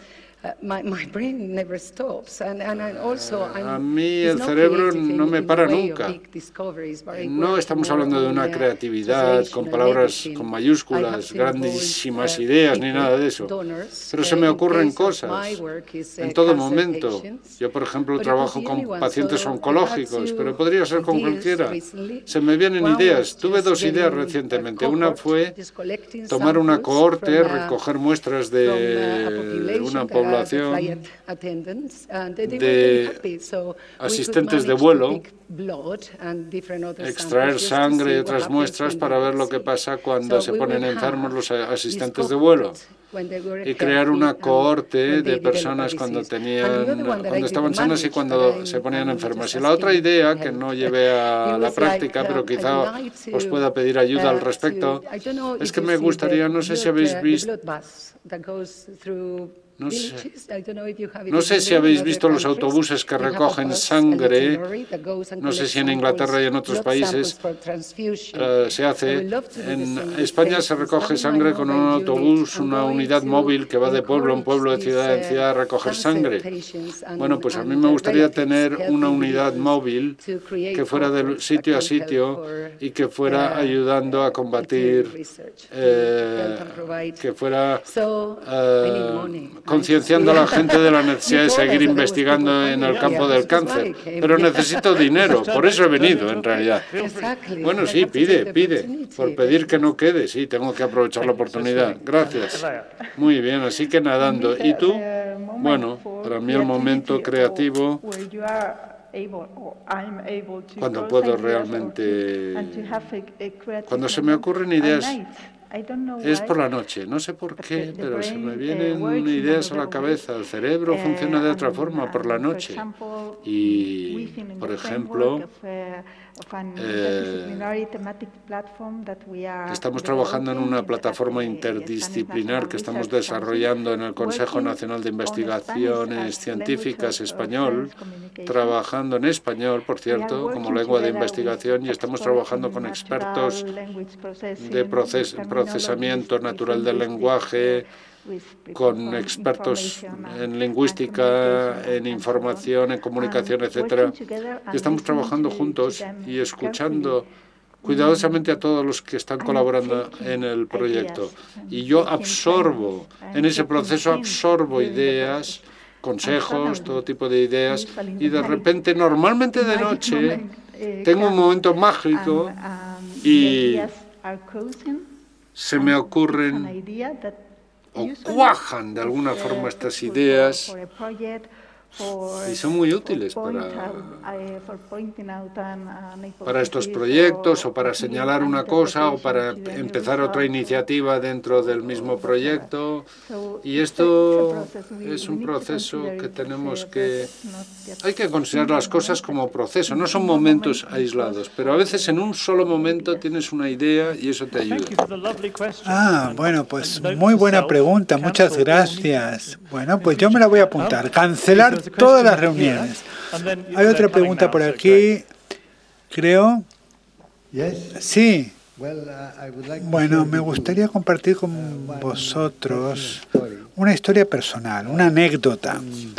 a mí el cerebro no me para nunca. No estamos hablando de una creatividad con palabras con mayúsculas, grandísimas ideas, ni nada de eso. Pero se me ocurren cosas en todo momento. Yo, por ejemplo, trabajo con pacientes oncológicos, pero podría ser con cualquiera. Se me vienen ideas. Tuve dos ideas recientemente. Una fue tomar una cohorte, recoger muestras de una población de asistentes de vuelo, extraer sangre y otras muestras para ver lo que pasa cuando se ponen enfermos los asistentes de vuelo y crear una cohorte de personas cuando tenían, cuando estaban sanas y cuando se ponían enfermas. Y la otra idea, que no llevé a la práctica, pero quizá os pueda pedir ayuda al respecto, es que me gustaría, no sé si habéis visto, No sé, no sé si habéis visto los autobuses que recogen sangre, no sé si en Inglaterra y en otros países uh, se hace. En España se recoge sangre con un autobús, una unidad móvil que va de pueblo en pueblo, de ciudad en ciudad a recoger sangre. Bueno, pues a mí me gustaría tener una unidad móvil que fuera de sitio a sitio y que fuera ayudando a combatir, eh, que fuera uh, concienciando a la gente de la necesidad de seguir investigando en el campo del cáncer. Pero necesito dinero, por eso he venido, en realidad. Bueno, sí, pide, pide. Por pedir que no quede, sí, tengo que aprovechar la oportunidad. Gracias. Muy bien, así que nadando. ¿Y tú? Bueno, para mí el momento creativo, cuando puedo realmente, cuando se me ocurren ideas, es por la noche, no sé por qué, pero se me vienen ideas a la cabeza. El cerebro funciona de otra forma por la noche. Y, por ejemplo, eh, estamos trabajando en una plataforma interdisciplinar que estamos desarrollando en el Consejo Nacional de Investigaciones Científicas Español, trabajando en español, por cierto, como lengua de investigación, y estamos trabajando con expertos de proces procesamiento natural del lenguaje, con expertos en lingüística, en información, en comunicación, etcétera. Y estamos trabajando juntos y escuchando cuidadosamente a todos los que están colaborando en el proyecto. Y yo absorbo, en ese proceso absorbo ideas, consejos, todo tipo de ideas, y de repente, normalmente de noche, tengo un momento mágico y se me ocurren o cuajan de alguna forma estas ideas y son muy útiles para, para estos proyectos o para señalar una cosa o para empezar otra iniciativa dentro del mismo proyecto. Y esto es un proceso que tenemos que... Hay que considerar las cosas como proceso, no son momentos aislados, pero a veces en un solo momento tienes una idea y eso te ayuda. Ah, bueno, pues muy buena pregunta, muchas gracias. Bueno, pues yo me la voy a apuntar. Cancelar todas las reuniones. Hay otra pregunta por aquí, creo. Sí. Bueno, me gustaría compartir con vosotros una historia personal, una anécdota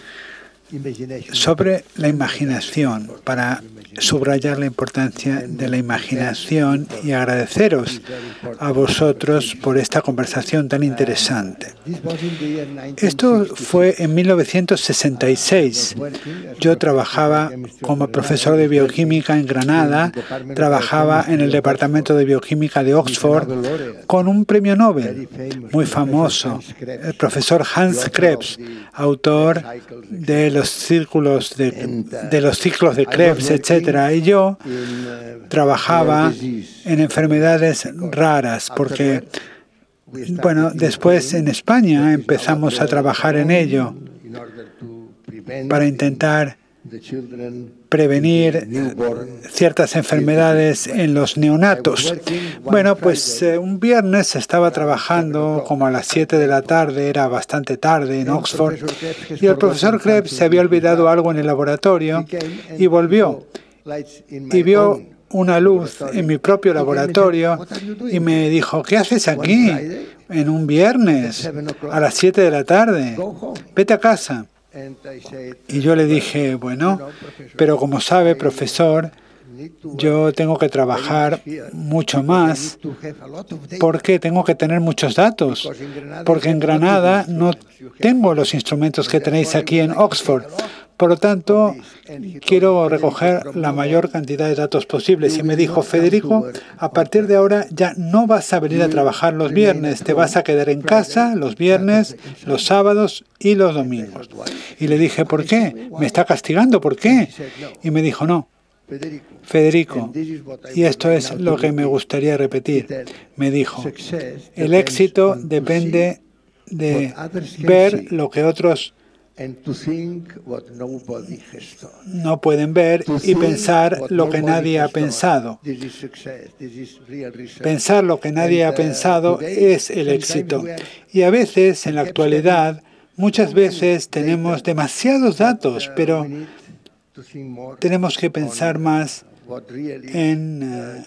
sobre la imaginación, para subrayar la importancia de la imaginación y agradeceros a vosotros por esta conversación tan interesante. Esto fue en mil novecientos sesenta y seis. Yo trabajaba como profesor de bioquímica en Granada, trabajaba en el departamento de bioquímica de Oxford con un premio Nobel muy famoso, el profesor Hans Krebs, autor de los círculos de, de los ciclos de Krebs, etcétera. Y yo trabajaba en enfermedades raras porque, bueno, después en España empezamos a trabajar en ello para intentar prevenir ciertas enfermedades en los neonatos. Bueno, pues eh, un viernes estaba trabajando como a las siete de la tarde, era bastante tarde en Oxford, y el profesor Krebs se había olvidado algo en el laboratorio y volvió y vio una luz en mi propio laboratorio y me dijo, ¿qué haces aquí en un viernes a las siete de la tarde? Vete a casa. Y yo le dije, bueno, pero como sabe, profesor, yo tengo que trabajar mucho más porque tengo que tener muchos datos, porque en Granada no tengo los instrumentos que tenéis aquí en Oxford. Por lo tanto, quiero recoger la mayor cantidad de datos posibles. Y me dijo, Federico, a partir de ahora ya no vas a venir a trabajar los viernes, te vas a quedar en casa los viernes, los sábados y los domingos. Y le dije, ¿por qué? ¿Me está castigando? ¿Por qué? Y me dijo, no, Federico, y esto es lo que me gustaría repetir, me dijo, el éxito depende de ver lo que otros no pueden ver y pensar lo que nadie ha pensado. Pensar lo que nadie ha pensado es el éxito. Y a veces, en la actualidad, muchas veces tenemos demasiados datos, pero tenemos que pensar más en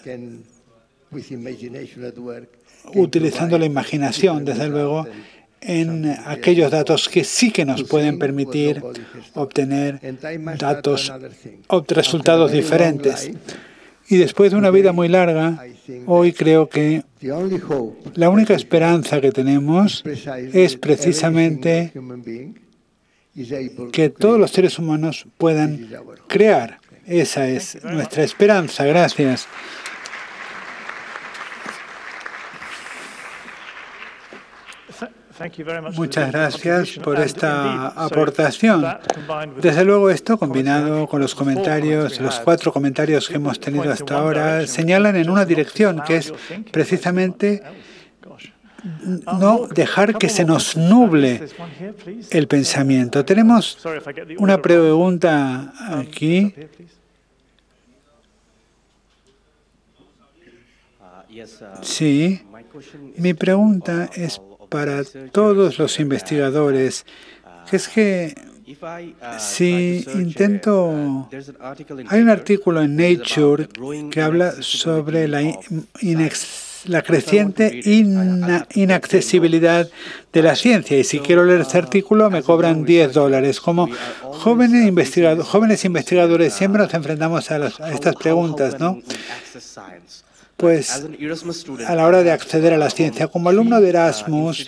uh, utilizando la imaginación, desde luego, en aquellos datos que sí que nos pueden permitir obtener datos o resultados diferentes. Y después de una vida muy larga, hoy creo que la única esperanza que tenemos es precisamente que todos los seres humanos puedan crear. Esa es nuestra esperanza. Gracias. Muchas gracias por esta aportación. Desde luego, esto combinado con los comentarios, los cuatro comentarios que hemos tenido hasta ahora, señalan en una dirección que es precisamente no dejar que se nos nuble el pensamiento. Tenemos una pregunta aquí. Sí, mi pregunta es para todos los investigadores, que es que si intento... Hay un artículo en Nature que habla sobre la, inex, la creciente ina, inaccesibilidad de la ciencia, y si quiero leer este artículo me cobran diez dólares. Como jóvenes, investigado, jóvenes investigadores siempre nos enfrentamos a, las, a estas preguntas, ¿no? Pues a la hora de acceder a la ciencia, como alumno de Erasmus,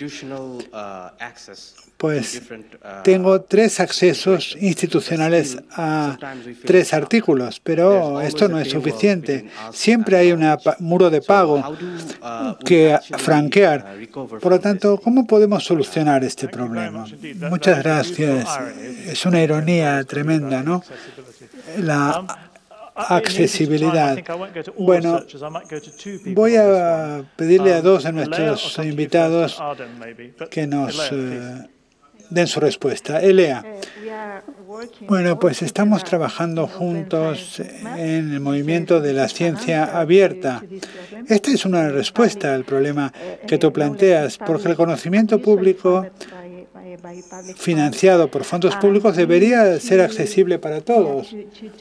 pues tengo tres accesos institucionales a tres artículos, pero esto no es suficiente. Siempre hay un muro de pago que franquear. Por lo tanto, ¿cómo podemos solucionar este problema? Muchas gracias. Es una ironía tremenda, ¿no? La accesibilidad. Bueno, voy a pedirle a dos de nuestros invitados que nos eh, den su respuesta. Elea. Bueno, pues estamos trabajando juntos en el movimiento de la ciencia abierta. Esta es una respuesta al problema que tú planteas, porque el conocimiento público financiado por fondos públicos debería ser accesible para todos.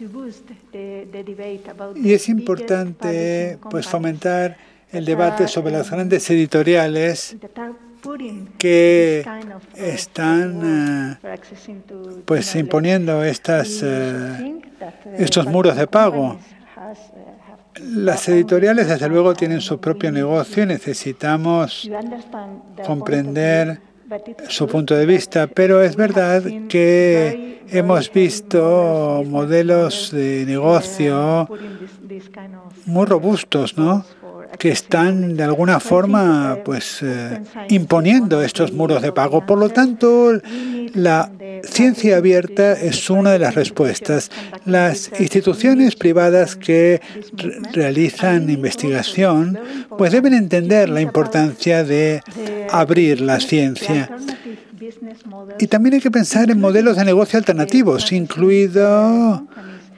Y es importante pues fomentar el debate sobre las grandes editoriales que están uh, pues imponiendo estas, uh, estos muros de pago. Las editoriales, desde luego, tienen su propio negocio y necesitamos comprender su punto de vista, pero es verdad que hemos visto modelos de negocio muy robustos, ¿no?, que están de alguna forma pues eh, imponiendo estos muros de pago. Por lo tanto, la ciencia abierta es una de las respuestas. Las instituciones privadas que re realizan investigación pues deben entender la importancia de abrir la ciencia. Y también hay que pensar en modelos de negocio alternativos, incluido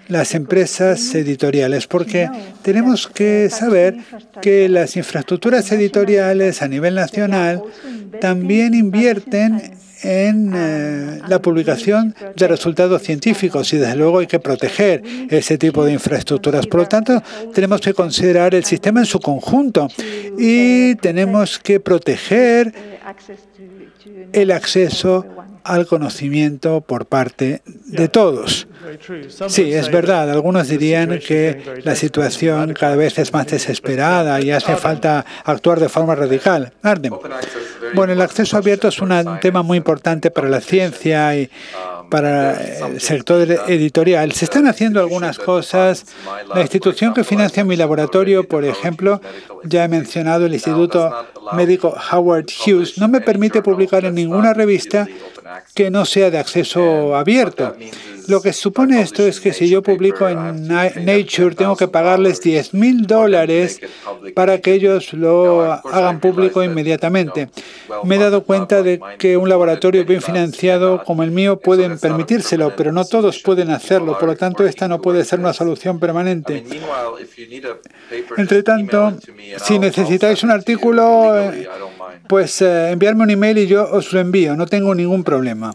las empresas editoriales, porque tenemos que saber que las infraestructuras editoriales a nivel nacional también invierten en eh, la publicación de resultados científicos y desde luego hay que proteger ese tipo de infraestructuras. Por lo tanto, tenemos que considerar el sistema en su conjunto y tenemos que proteger el acceso al conocimiento por parte de todos. Sí, es verdad. Algunos dirían que la situación cada vez es más desesperada y hace falta actuar de forma radical. Arden. Bueno, el acceso abierto es un tema muy importante para la ciencia y para el sector editorial. Se están haciendo algunas cosas. La institución que financia mi laboratorio, por ejemplo, ya he mencionado el Instituto Médico Howard Hughes, no me permite publicar en ninguna revista que no sea de acceso abierto. Lo que supone esto es que si yo publico en Nature, tengo que pagarles diez mil dólares para que ellos lo hagan público inmediatamente. Me he dado cuenta de que un laboratorio bien financiado como el mío pueden permitírselo, pero no todos pueden hacerlo. Por lo tanto, esta no puede ser una solución permanente. Entre tanto, si necesitáis un artículo, pues eh, enviarme un email y yo os lo envío. No tengo ningún problema.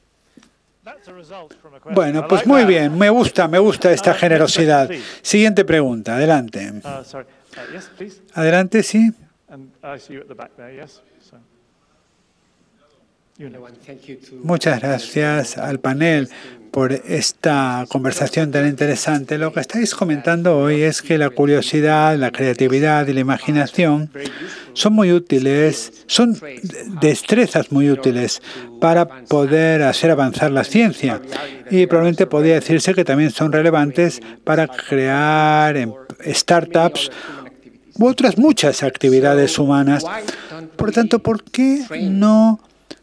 Bueno, pues muy bien. Me gusta, me gusta esta generosidad. Siguiente pregunta. Adelante. Adelante, sí. Muchas gracias al panel por esta conversación tan interesante. Lo que estáis comentando hoy es que la curiosidad, la creatividad y la imaginación son muy útiles, son destrezas muy útiles para poder hacer avanzar la ciencia. Y probablemente podría decirse que también son relevantes para crear startups u otras muchas actividades humanas. Por lo tanto, ¿por qué no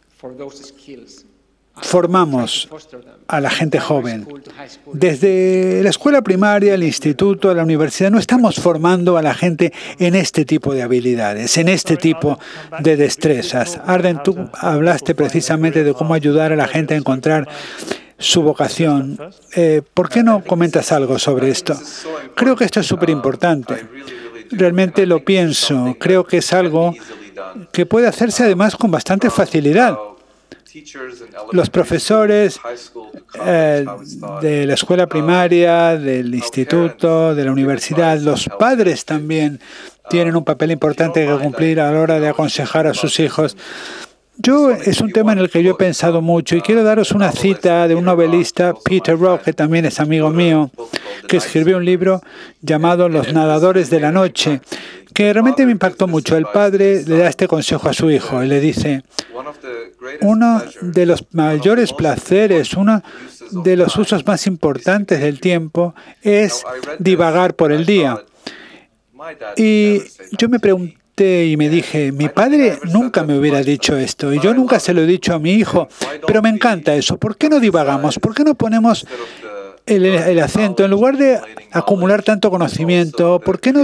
formamos a la gente joven? Desde la escuela primaria, el instituto, la universidad, no estamos formando a la gente en este tipo de habilidades, en este tipo de destrezas. Arden, tú hablaste precisamente de cómo ayudar a la gente a encontrar su vocación. Eh, ¿Por qué no comentas algo sobre esto? Creo que esto es súper importante. Realmente lo pienso. Creo que es algo que puede hacerse además con bastante facilidad. Los profesores eh, de la escuela primaria, del instituto, de la universidad, los padres también tienen un papel importante que cumplir a la hora de aconsejar a sus hijos. Yo es un tema en el que yo he pensado mucho y quiero daros una cita de un novelista, Peter Rock, que también es amigo mío, que escribió un libro llamado Los nadadores de la noche, que realmente me impactó mucho. El padre le da este consejo a su hijo y le dice: uno de los mayores placeres, uno de los usos más importantes del tiempo es divagar por el día. Y yo me pregunté y me dije, mi padre nunca me hubiera dicho esto y yo nunca se lo he dicho a mi hijo, pero me encanta eso. ¿Por qué no divagamos? ¿Por qué no ponemos el, el acento, en lugar de acumular tanto conocimiento, por qué no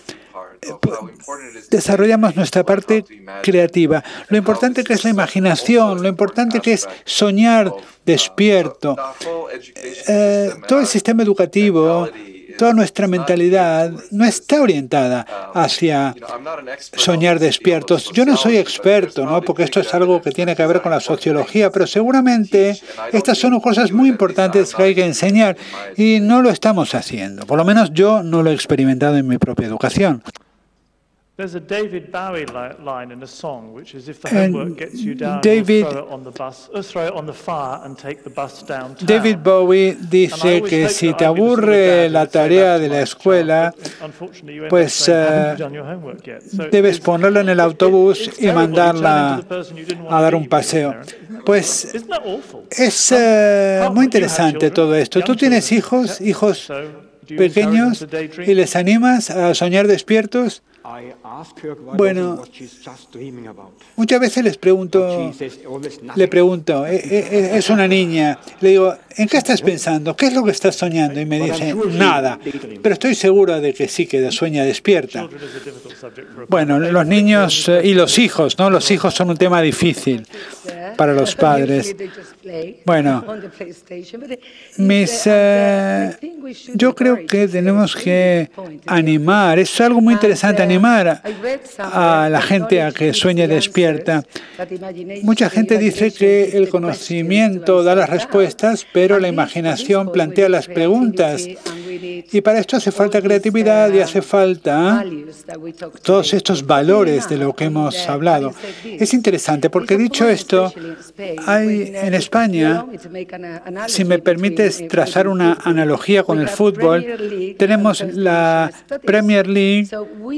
desarrollamos nuestra parte creativa? Lo importante que es la imaginación, lo importante que es soñar despierto. Eh, todo el sistema educativo, toda nuestra mentalidad no está orientada hacia soñar despiertos. Yo no soy experto, ¿no? Porque esto es algo que tiene que ver con la sociología, pero seguramente estas son cosas muy importantes que hay que enseñar y no lo estamos haciendo. Por lo menos yo no lo he experimentado en mi propia educación. There's a David Bowie line in a song, which is if the homework gets you down, David, throw it on the bus, or throw it on the fire and take the bus downtown. David Bowie dice que si te aburre la tarea de la escuela, pues uh, debes ponerla en el autobús y mandarla a dar un paseo. Pues es uh, muy interesante todo esto. ¿Tú tienes hijos, hijos pequeños, y les animas a soñar despiertos? Bueno, muchas veces les pregunto, le pregunto, es una niña, le digo, ¿en qué estás pensando? ¿Qué es lo que estás soñando? Y me dice, nada, pero estoy segura de que sí, que sueña despierta. Bueno, los niños y los hijos, ¿no? Los hijos son un tema difícil para los padres. Bueno, mis, uh, yo creo que tenemos que animar, es algo muy interesante, animar a la gente a que sueñe despierta. Mucha gente dice que el conocimiento da las respuestas, pero la imaginación plantea las preguntas. Y para esto hace falta creatividad y hace falta todos estos valores de lo que hemos hablado. Es interesante porque, dicho esto, hay en España, si me permites trazar una analogía con el fútbol, tenemos la Premier League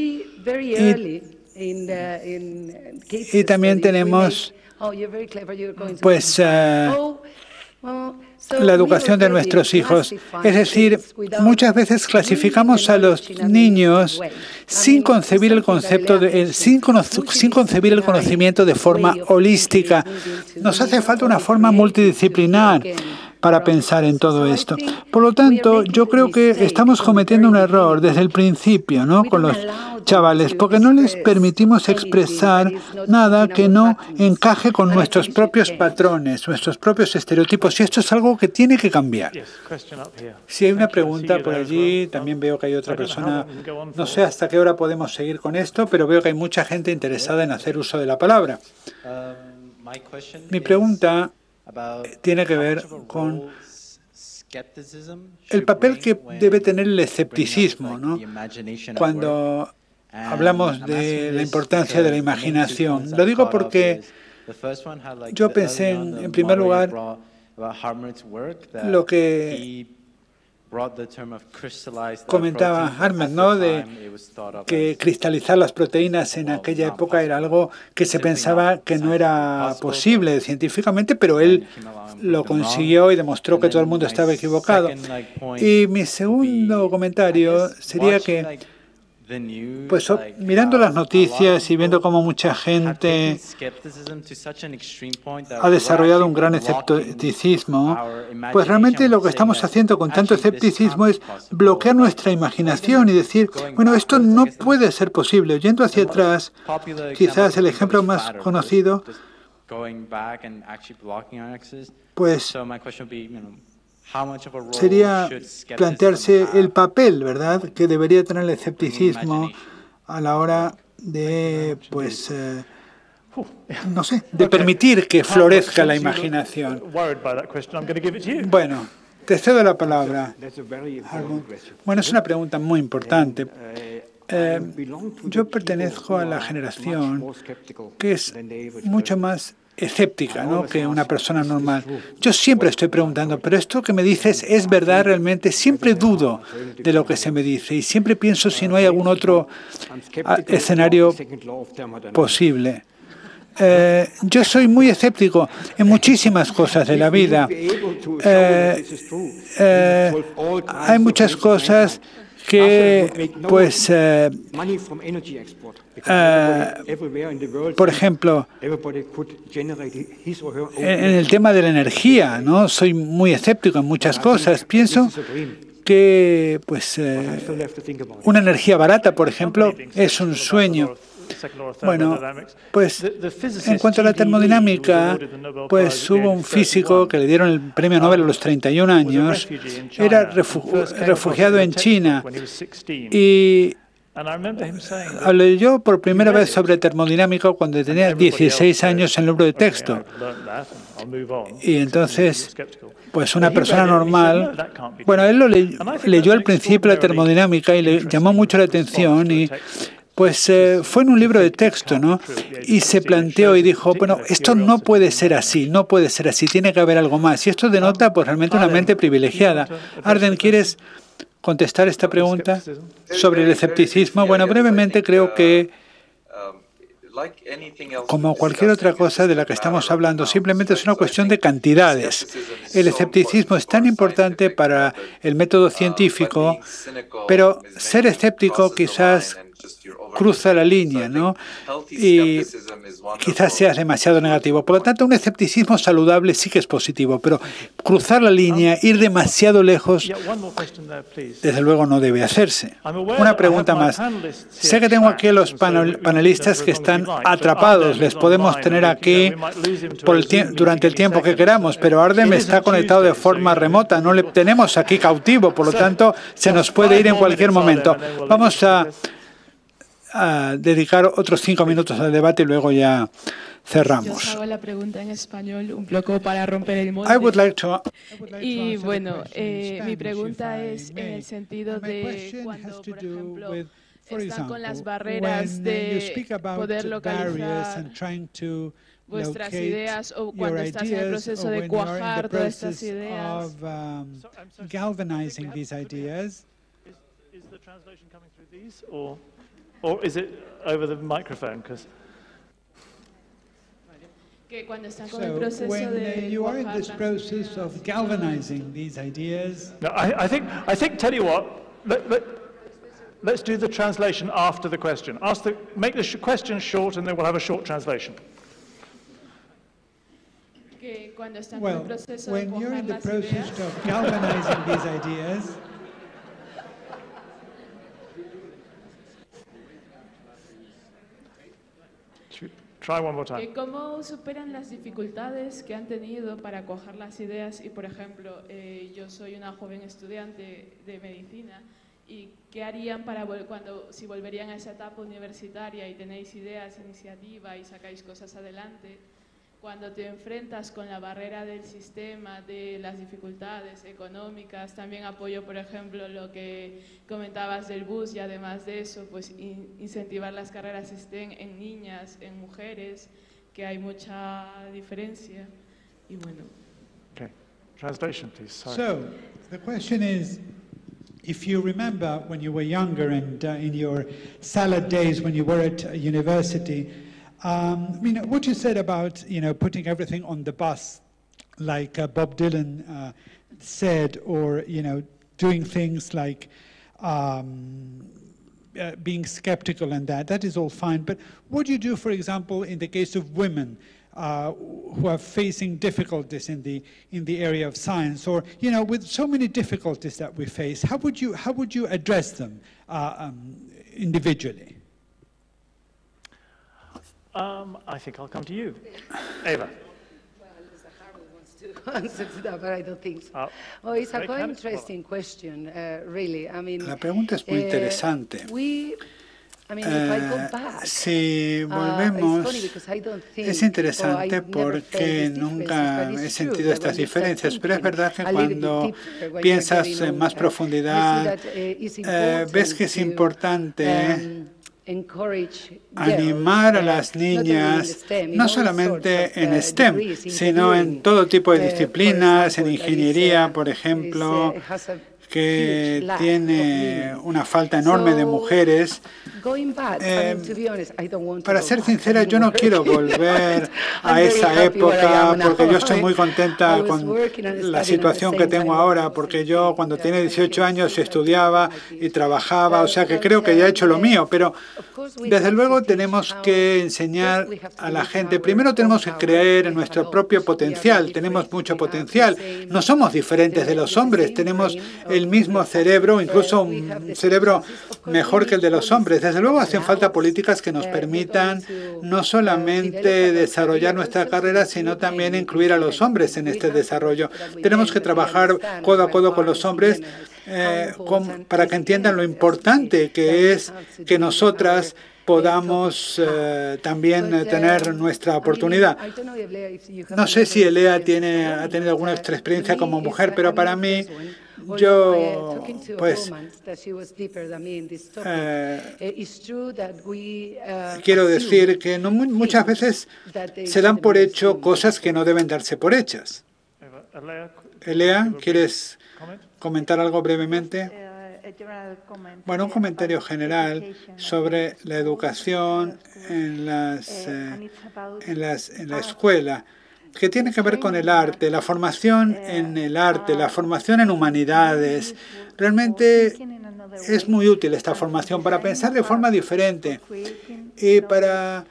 y, y también tenemos pues uh, la educación de nuestros hijos. Es decir, muchas veces clasificamos a los niños sin concebir el concepto, de, sin, sin concebir el conocimiento de forma holística. Nos hace falta una forma multidisciplinar para pensar en todo esto. Por lo tanto, yo creo que estamos cometiendo un error desde el principio, ¿no?, con los chavales, porque no les permitimos expresar nada que no encaje con nuestros propios patrones, nuestros propios estereotipos, y esto es algo que tiene que cambiar. Si hay una pregunta por allí, también veo que hay otra persona. No sé hasta qué hora podemos seguir con esto, pero veo que hay mucha gente interesada en hacer uso de la palabra. Mi pregunta tiene que ver con el papel que debe tener el escepticismo, ¿no?, cuando hablamos de la importancia de la imaginación. Lo digo porque yo pensé, en, en primer lugar, lo que comentaba Hartman, ¿no?, de que cristalizar las proteínas en aquella época era algo que se pensaba que no era posible científicamente, pero él lo consiguió y demostró que todo el mundo estaba equivocado. Y mi segundo comentario sería que, pues mirando las noticias y viendo cómo mucha gente ha desarrollado un gran escepticismo, pues realmente lo que estamos haciendo con tanto escepticismo es bloquear nuestra imaginación y decir, bueno, esto no puede ser posible. Yendo hacia atrás, quizás el ejemplo más conocido, pues sería plantearse el papel, ¿verdad?, que debería tener el escepticismo a la hora de, pues, eh, no sé, de permitir que florezca la imaginación. Bueno, te cedo la palabra. Bueno, es una pregunta muy importante. Eh, yo pertenezco a la generación que es mucho más escéptica, ¿no?, que una persona normal. Yo siempre estoy preguntando, pero esto que me dices es verdad realmente. Siempre dudo de lo que se me dice y siempre pienso si no hay algún otro escenario posible. Eh, yo soy muy escéptico en muchísimas cosas de la vida. Eh, eh, hay muchas cosas que, pues, eh, uh, por ejemplo, en el tema de la energía, ¿no?, soy muy escéptico en muchas cosas. Pienso que, pues, eh, una energía barata, por ejemplo, es un sueño. Bueno, pues en cuanto a la termodinámica, pues hubo un físico que le dieron el premio Nobel a los treinta y un años, era refugiado en China y leyó por primera vez sobre termodinámica cuando tenía dieciséis años en el libro de texto. Y entonces, pues una persona normal, bueno, él lo le, leyó al principio la termodinámica y le llamó mucho la atención y pues eh, fue en un libro de texto, ¿no? Y se planteó y dijo, bueno, esto no puede ser así, no puede ser así, tiene que haber algo más. Y esto denota, pues, realmente una mente privilegiada. Arden, ¿quieres contestar esta pregunta sobre el escepticismo? Bueno, brevemente creo que, como cualquier otra cosa de la que estamos hablando, simplemente es una cuestión de cantidades. El escepticismo es tan importante para el método científico, pero ser escéptico quizás cruza la línea, ¿no? Y quizás seas demasiado negativo. Por lo tanto, un escepticismo saludable sí que es positivo, pero cruzar la línea, ir demasiado lejos, desde luego no debe hacerse. Una pregunta más. Sé que tengo aquí a los panelistas que están atrapados. Les podemos tener aquí por el durante el tiempo que queramos, pero Ardem está conectado de forma remota. No le tenemos aquí cautivo, por lo tanto, se nos puede ir en cualquier momento. Vamos a, a dedicar otros cinco minutos al debate y luego ya cerramos. Yo hago la pregunta en español un poco para romper el molde. I would like to, y bueno, eh, mi pregunta es en el sentido de cuando, por ejemplo, están con las barreras de poder localizar vuestras ideas o cuando estás en el proceso de cuajar todas estas ideas. Galvanizing these ideas. Is the translation coming through these, or, or is it over the microphone? Because que cuando están con el proceso de you are in this process of galvanizing these ideas. No, I, I think I think. Tell you what. Let, let, let's do the translation after the question. Ask the make the sh question short, and then we'll have a short translation. Que cuando están well, con el proceso when de you're in the las process ideas, of galvanizing these ideas. Try one more time. Que ¿Cómo superan las dificultades que han tenido para cuajar las ideas? Y, por ejemplo, eh, yo soy una joven estudiante de medicina, ¿y qué harían para cuando si volverían a esa etapa universitaria y tenéis ideas, iniciativa y sacáis cosas adelante? Cuando te enfrentas con la barrera del sistema, de las dificultades económicas, también apoyo, por ejemplo, lo que comentabas del bus y además de eso, pues in, incentivar las carreras STEM en niñas, en mujeres, que hay mucha diferencia. Y bueno. Okay. Translation, please. Sorry. So, the question is, if you remember when you were younger and uh, in your salad days when you were at uh, university, Um, I mean, what you said about, you know, putting everything on the bus, like uh, Bob Dylan uh, said, or, you know, doing things like um, uh, being skeptical and that, that is all fine. But what do you do, for example, in the case of women uh, who are facing difficulties in the in the area of science, or, you know, with so many difficulties that we face, how would you how would you address them uh, um, individually? Um, I think I'll come to you, Eva. Well, Zahara wants to answer to that, but I don't think so. Oh, oh it's a quite interesting question, uh, really. I mean, La pregunta es muy uh, interesante. We, I mean, if I go back, uh, si volvemos, uh, es interesante porque nunca he sentido estas diferencias, pero es verdad que cuando piensas en más profundidad, uh, ves que es importante animar a las niñas, no solamente en STEM, sino en todo tipo de disciplinas, en ingeniería, por ejemplo, que tiene una falta enorme de mujeres. Eh, para ser sincera, yo no quiero volver a esa época porque yo estoy muy contenta con la situación que tengo ahora, porque yo cuando tenía dieciocho años estudiaba y trabajaba, o sea que creo que ya he hecho lo mío, pero desde luego tenemos que enseñar a la gente. Primero tenemos que creer en nuestro propio potencial, tenemos mucho potencial, no somos diferentes de los hombres, tenemos el mismo cerebro, incluso un cerebro mejor que el de los hombres. Desde luego hacen falta políticas que nos permitan no solamente desarrollar nuestra carrera, sino también incluir a los hombres en este desarrollo. Tenemos que trabajar codo a codo con los hombres eh, con, para que entiendan lo importante que es que nosotras podamos eh, también eh, tener nuestra oportunidad. No sé si Elea tiene, ha tenido alguna extra experiencia como mujer, pero para mí, yo, pues, eh, quiero decir que no, muchas veces se dan por hecho cosas que no deben darse por hechas. Elea, ¿quieres comentar algo brevemente? Bueno, un comentario general sobre la educación en, las, eh, en, las, en la escuela. que tiene que ver con el arte, la formación en el arte, la formación en humanidades. Realmente es muy útil esta formación para pensar de forma diferente y para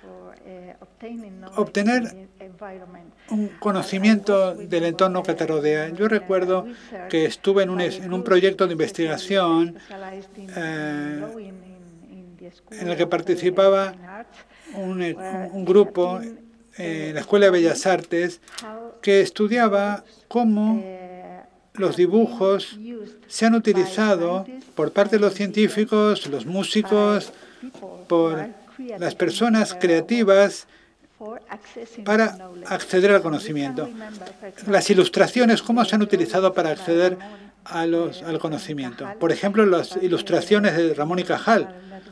obtener un conocimiento del entorno que te rodea. Yo recuerdo que estuve en un, en un proyecto de investigación eh, en el que participaba un, un grupo en la Escuela de Bellas Artes que estudiaba cómo los dibujos se han utilizado por parte de los científicos, los músicos, por las personas creativas para acceder al conocimiento. Las ilustraciones, cómo se han utilizado para acceder a los, al conocimiento. Por ejemplo, las ilustraciones de Ramón y Cajal,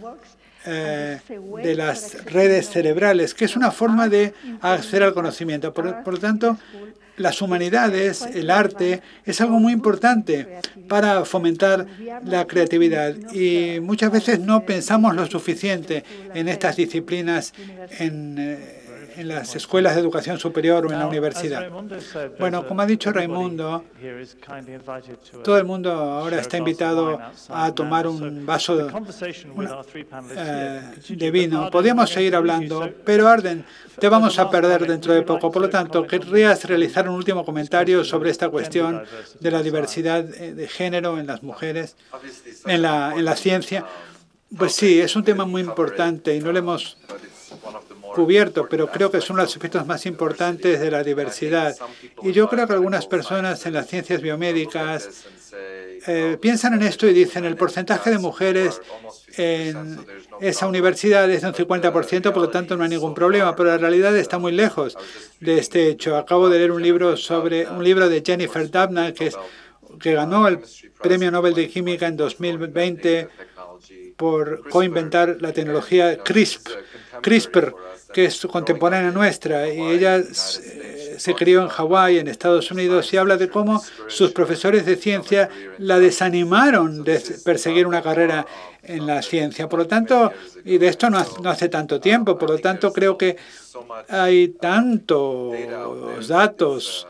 eh, de las redes cerebrales, que es una forma de acceder al conocimiento. Por, por lo tanto, las humanidades, el arte, es algo muy importante para fomentar la creatividad. Y muchas veces no pensamos lo suficiente en estas disciplinas en, eh, en las escuelas de educación superior o en la universidad. Bueno, como ha dicho Raimundo, todo el mundo ahora está invitado a tomar un vaso de, una, eh, de vino. Podríamos seguir hablando, pero Arden, te vamos a perder dentro de poco. Por lo tanto, ¿querrías realizar un último comentario sobre esta cuestión de la diversidad de género en las mujeres, en la, en la ciencia? Pues sí, es un tema muy importante y no lo hemos cubierto, pero creo que son los aspectos más importantes de la diversidad. Y yo creo que algunas personas en las ciencias biomédicas eh, piensan en esto y dicen el porcentaje de mujeres en esa universidad es de un cincuenta por ciento, por lo tanto no hay ningún problema, pero la realidad está muy lejos de este hecho. Acabo de leer un libro sobre un libro de Jennifer Doudna, que, es, que ganó el Premio Nobel de Química en dos mil veinte por coinventar la tecnología CRISP, CRISPR, que es contemporánea nuestra, y ella se crió en Hawái, en Estados Unidos, y habla de cómo sus profesores de ciencia la desanimaron de perseguir una carrera en la ciencia. Por lo tanto, y de esto no hace, no hace tanto tiempo, por lo tanto creo que hay tantos datos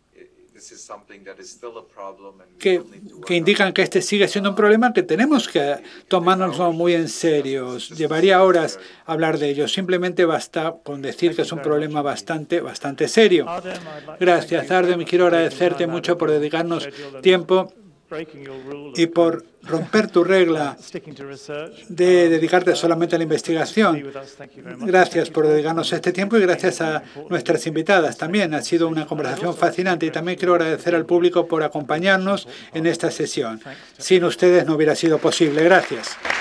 que, que indican que este sigue siendo un problema que tenemos que tomárnoslo muy en serio. Llevaría horas hablar de ello. Simplemente basta con decir que es un problema bastante, bastante serio. Gracias, Arden. Quiero agradecerte mucho por dedicarnos tiempo y por romper tu regla de dedicarte solamente a la investigación. Gracias por dedicarnos este tiempo y gracias a nuestras invitadas también. Ha sido una conversación fascinante y también quiero agradecer al público por acompañarnos en esta sesión. Sin ustedes no hubiera sido posible. Gracias.